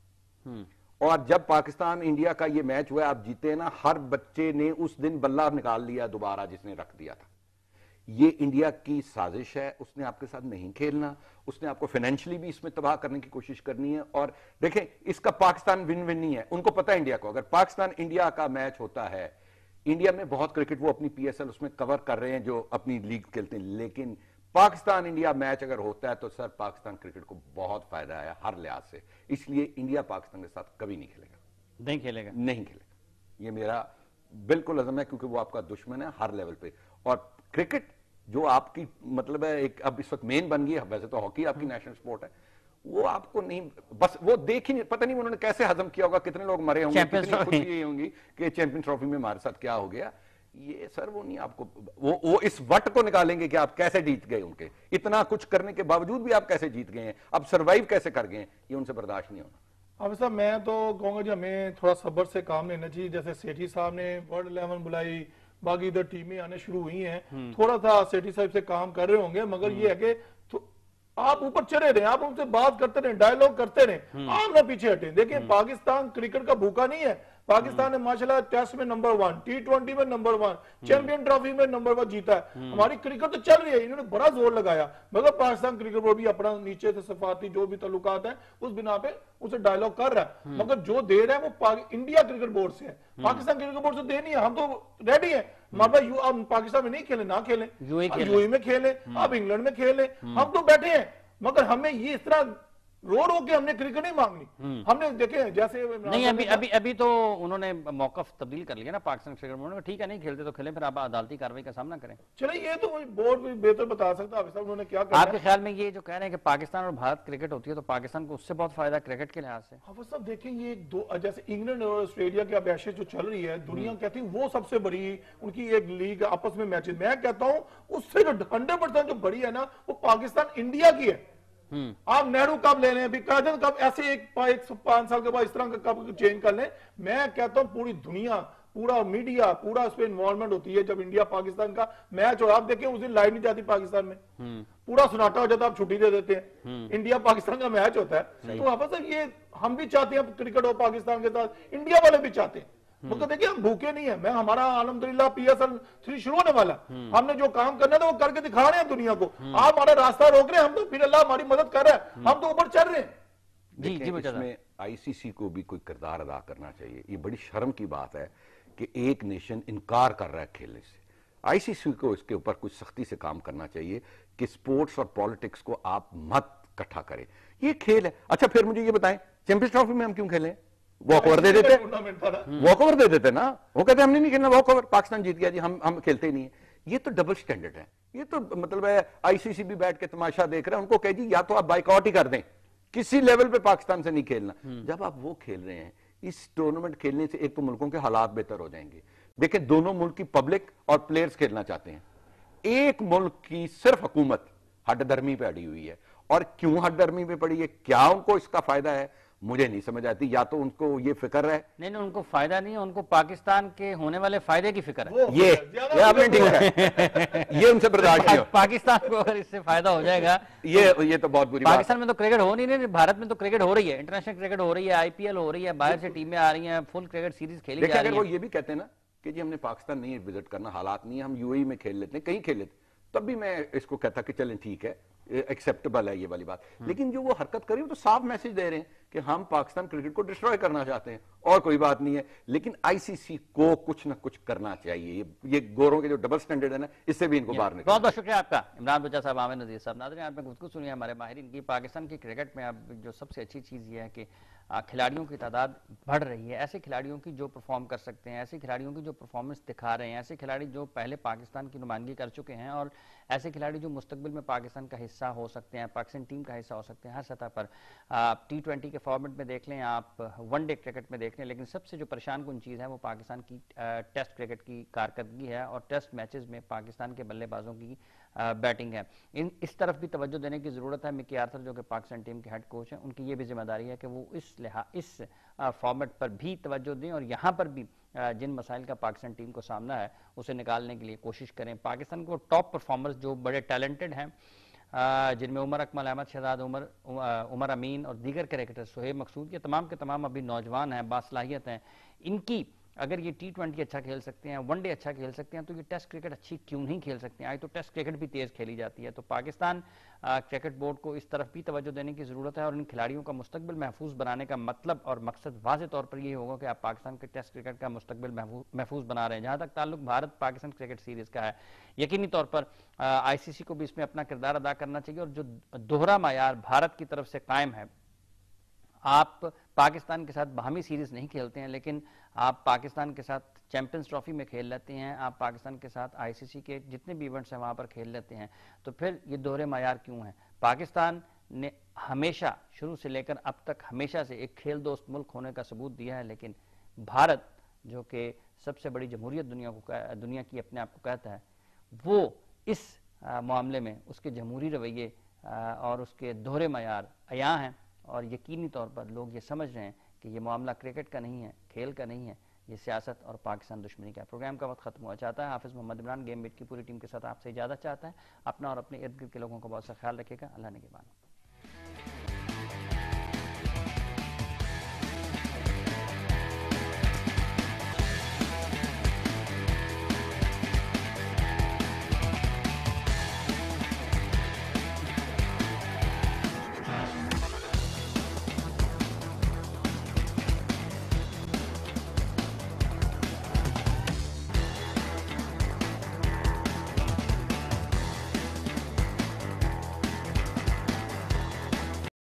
है। और जब पाकिस्तान इंडिया का ये मैच हुआ, आप जीते ना, हर बच्चे ने उस दिन बल्ला निकाल लिया दोबारा जिसने रख दिया था। ये इंडिया की साजिश है, उसने आपके साथ नहीं खेलना, उसने आपको फाइनेंशियली भी इसमें तबाह करने की कोशिश करनी है। और देखें, इसका पाकिस्तान विन विन नहीं है, उनको पता है इंडिया को, अगर पाकिस्तान इंडिया का मैच होता है, इंडिया में बहुत क्रिकेट वो अपनी पीएसएल उसमें कवर कर रहे हैं जो अपनी लीग खेलते हैं, लेकिन पाकिस्तान इंडिया मैच अगर होता है तो सर पाकिस्तान क्रिकेट को बहुत फायदा है हर लिहाज से। इसलिए इंडिया पाकिस्तान के साथ कभी नहीं खेलेगा, नहीं खेलेगा नहीं खेलेगा, ये मेरा बिल्कुल अज़म है, क्योंकि वो आपका दुश्मन है हर लेवल पे। और क्रिकेट जो आपकी मतलब है एक अब इस वक्त मेन बन गई है, वैसे तो हॉकी आपकी नेशनल स्पोर्ट है, वो आपको नहीं, बस वो देख ही नहीं, पता नहीं उन्होंने कैसे हजम किया होगा, कितने लोग मरे होंगे, कितनी खुशी होंगी कि चैंपियन ट्रॉफी में हमारे साथ क्या हो गया। ये सर वो नहीं आपको, वो वो इस वट को निकालेंगे कि आप कैसे जीत गए, उनके इतना कुछ करने के बावजूद भी आप कैसे जीत गए हैं, अब सर्वाइव कैसे कर गए हैं, ये उनसे बर्दाश्त नहीं होना। अब साहब मैं तो कहूंगा जी हमें थोड़ा सब्र से काम लेना चाहिए। जैसे सेठी साहब ने वर्ल्ड इलेवन बुलाई, बाकी इधर टीमें आने शुरू हुई हैं, थोड़ा सा सेठी साहब से काम कर रहे होंगे, मगर ये है कि तो आप ऊपर चढ़े रहे, आप उनसे बात करते रहे, डायलॉग करते रहे, आप ना पीछे हटे। देखिए पाकिस्तान क्रिकेट का भूखा नहीं है, पाकिस्तान ने माशाल्लाह टेस्ट में नंबर वन, टी ट्वेंटी में नंबर वन, चैंपियन ट्रॉफी में नंबर वन जीता है। हमारी क्रिकेट तो चल रही है, इन्होंने बड़ा जोर लगाया, मगर पाकिस्तान क्रिकेट बोर्ड भी अपना नीचे से सफारती जो भी ताल्लुकात है उस बिना पे उसे डायलॉग कर रहा है, मगर जो दे रहा है वो इंडिया क्रिकेट बोर्ड से है, पाकिस्तान क्रिकेट बोर्ड से दे नहीं है। हम तो रेडी है, हमारे अब पाकिस्तान में नहीं खेले, ना खेले, यूएई में खेले, अब इंग्लैंड में खेले, हम तो बैठे हैं, मगर हमें ये इस तरह रो रो के हमने क्रिकेट नहीं मांगनी। हमने देखे जैसे नहीं, अभी अभी अभी तो उन्होंने मौकफ तब्दील कर लिया ना पाकिस्तान क्रिकेट बोर्ड ने, ठीक है नहीं खेलते तो खेलें, फिर आप अदालती कार्रवाई का सामना करें। चलिए ये तो बोर्ड भी बेहतर बता सकता है उन्होंने क्या करना। आपके ख्याल में ये जो कह रहे हैं कि पाकिस्तान और भारत क्रिकेट होती है तो पाकिस्तान को उससे बहुत फायदा क्रिकेट के लिहाज से? हाँ साहब देखें, ये दो जैसे इंग्लैंड और ऑस्ट्रेलिया की अब ऐसे जो चल रही है, दुनिया कहती है वो सबसे बड़ी उनकी एक लीग आपस में मैचेस, मैं कहता हूँ उससे जो हंड्रेड परसेंट जो बड़ी है ना वो पाकिस्तान इंडिया की है। आप नेहरू कप ले लें, काजल कप, ऐसे एक पांच साल के बाद इस तरह का कप चेंज कर लें। मैं कहता हूं पूरी दुनिया, पूरा मीडिया, पूरा उस पर इन्वॉल्वमेंट होती है जब इंडिया पाकिस्तान का मैच हो। आप देखें उस दिन लाइव नहीं जाती पाकिस्तान में, पूरा सन्नाटा हो जाता, आप छुट्टी दे देते हैं। इंडिया पाकिस्तान का मैच होता है तो आपस में ये हम भी चाहते हैं क्रिकेट हो पाकिस्तान के साथ, इंडिया वाले भी चाहते हैं, मतलब देखिए हम भूखे नहीं है। मैं हमारा अल्हम्दुलिल्लाह पीएसएल थ्री शुरू होने वाला, हमने जो काम करना था वो करके दिखा रहे हैं दुनिया को। आप हमारा रास्ता रोक रहे हैं, हम तो फिर अल्लाह हमारी मदद कर रहा है, हम तो ऊपर चल रहे हैं। जी जी, इसमें आईसीसी को भी कोई किरदार अदा करना चाहिए। ये बड़ी शर्म की बात है कि एक नेशन इनकार कर रहा है खेलने से। आईसीसी को इसके ऊपर कुछ सख्ती से काम करना चाहिए कि स्पोर्ट्स और पॉलिटिक्स को आप मत इकट्ठा करें, ये खेल है। अच्छा फिर मुझे ये बताएं, चैंपियंस ट्रॉफी में हम क्यों खेलें? वॉक ओवर दे देते, वॉक ओवर दे देते ना, वो कहते हमने नहीं खेलना, वॉक ओवर, पाकिस्तान जीत गया जी, हम हम खेलते ही नहीं है। ये तो डबल स्टैंडर्ड है, ये तो मतलब है आईसीसी भी बैठ के तमाशा देख रहे हैं, उनको कह जी या तो आप बाइकआउट ही कर दें, किसी लेवल पे पाकिस्तान से नहीं खेलना। जब आप वो खेल रहे हैं, इस टूर्नामेंट खेलने से एक तो मुल्कों के हालात बेहतर हो जाएंगे। देखिए दोनों मुल्क की पब्लिक और प्लेयर्स खेलना चाहते हैं, एक मुल्क की सिर्फ हुकूमत हड्डदर्मी पे अड़ी हुई है। और क्यों हड्डदर्मी पे पड़ी है, क्या उनको इसका फायदा है, मुझे नहीं समझ आती। या तो उनको ये फिक्र है, नहीं नहीं उनको फायदा नहीं है, उनको पाकिस्तान के होने वाले फायदे की फिक्र है। ये ये आपने ठीक है, ये उनसे बर्दाश्त नहीं हो। पाकिस्तान को अगर इससे फायदा हो जाएगा ये ये तो बहुत बुरी बात। पाकिस्तान में तो क्रिकेट हो नहीं रही, भारत में तो क्रिकेट हो रही है, इंटरनेशनल क्रिकेट हो रही है, आईपीएल हो रही है, बाहर से टीमें आ रही हैं, फुल क्रिकेट सीरीज खेली जा रही है। अगर वो ये भी कहते हैं ना कि जी हमने पाकिस्तान नहीं विजिट करना, हालात नहीं है, हम यूएई में खेल लेते हैं, कहीं खेल लेते, तब भी मैं इसको कहता कि चलें ठीक है, एक्सेप्टेबल है ये वाली बात। लेकिन जो वो हरकत करी वो तो साफ मैसेज दे रहे हैं कि हम पाकिस्तान क्रिकेट को डिस्ट्रॉय करना चाहते हैं, और कोई बात नहीं है। लेकिन आईसीसी को कुछ ना कुछ करना चाहिए। ये ये गोरों के जो डबल स्टैंडर्ड है ना, इससे भी इनको बाहर निकलना। बहुत बहुत शुक्रिया आपका इमरान बच्चा साहब, आमिर नज़ीर साहब। नाज़रीन आपने गुफ्तगू सुनी हमारे माहिरीन की। पाकिस्तान की क्रिकेट में अब जो सबसे अच्छी चीज़ ये है कि खिलाड़ियों की तादाद बढ़ रही है, ऐसे खिलाड़ियों की जो परफॉर्म कर सकते हैं, ऐसे खिलाड़ियों की जो परफॉर्मेंस दिखा रहे हैं, ऐसे खिलाड़ी जो पहले पाकिस्तान की नुमाइंदगी कर चुके हैं और ऐसे खिलाड़ी जो मुस्तकबिल में पाकिस्तान का हिस्सा हो सकते हैं, पाकिस्तान टीम का हिस्सा हो सकते हैं हर सतह पर। टी ट्वेंटी के फॉर्मेट में देख लें, आप वनडे क्रिकेट में देख लें, लेकिन सबसे जो परेशान कुन चीज़ है वो पाकिस्तान की टेस्ट क्रिकेट की कारकर्दगी है और टेस्ट मैचेस में पाकिस्तान के बल्लेबाजों की बैटिंग है। इन इस तरफ भी तवज्जो देने की ज़रूरत है। मिकी आर्थर जो कि पाकिस्तान टीम के हेड कोच हैं, उनकी ये भी जिम्मेदारी है कि वो इस लिहा इस फॉर्मेट पर भी तवज्जो दें और यहाँ पर भी जिन मसाइल का पाकिस्तान टीम को सामना है उसे निकालने के लिए कोशिश करें। पाकिस्तान को टॉप परफॉर्मर्स जो बड़े टैलेंटेड हैं, जिनमें उमर अकमल, अहमद शहजाद, उमर उमर अमीन और दीगर क्रिकेटर, सुहेब मकसूद, ये तमाम के तमाम अभी नौजवान हैं, बासलाहियत हैं। इनकी अगर ये टी ट्वेंटी अच्छा खेल सकते हैं, वनडे अच्छा खेल सकते हैं, तो ये टेस्ट क्रिकेट अच्छी क्यों नहीं खेल सकते हैं? आज तो टेस्ट क्रिकेट भी तेज़ खेली जाती है। तो पाकिस्तान क्रिकेट बोर्ड को इस तरफ भी तवज्जो देने की ज़रूरत है और इन खिलाड़ियों का मुस्तकबिल महफूज बनाने का मतलब और मकसद वाज़े तौर पर ये होगा कि आप पाकिस्तान के टेस्ट क्रिकेट का मुस्तकबिल महफूज बना रहे हैं। जहाँ तक ताल्लुक भारत पाकिस्तान क्रिकेट सीरीज़ का है, यकीनी तौर पर आई सी सी को भी इसमें अपना किरदार अदा करना चाहिए और जो दोहरा मायार भारत की तरफ से कायम है, आप पाकिस्तान के साथ बाहमी सीरीज नहीं खेलते हैं लेकिन आप पाकिस्तान के साथ चैंपियंस ट्रॉफी में खेल लेते हैं, आप पाकिस्तान के साथ आईसीसी के जितने भी इवेंट्स हैं वहाँ पर खेल लेते हैं, तो फिर ये दोहरे मायार क्यों हैं? पाकिस्तान ने हमेशा शुरू से लेकर अब तक हमेशा से एक खेल दोस्त मुल्क होने का सबूत दिया है, लेकिन भारत जो कि सबसे बड़ी जमहूरियत दुनिया को दुनिया की अपने आप को कहता है, वो इस मामले में उसके जमहूरी रवैये और उसके दोहरे मायार अयां हैं और यकीनी तौर पर लोग ये समझ रहे हैं कि ये मामला क्रिकेट का नहीं है, खेल का नहीं है, ये सियासत और पाकिस्तान दुश्मनी का। प्रोग्राम का वक्त खत्म हुआ चाहता है। हाफिज़ मोहम्मद इमरान गेम बीट की पूरी टीम के साथ आपसे इजाज़त चाहता है। अपना और अपने इर्द गिर्द के लोगों का बहुत सा ख्याल रखिएगा। अल्लाह ने के बानो।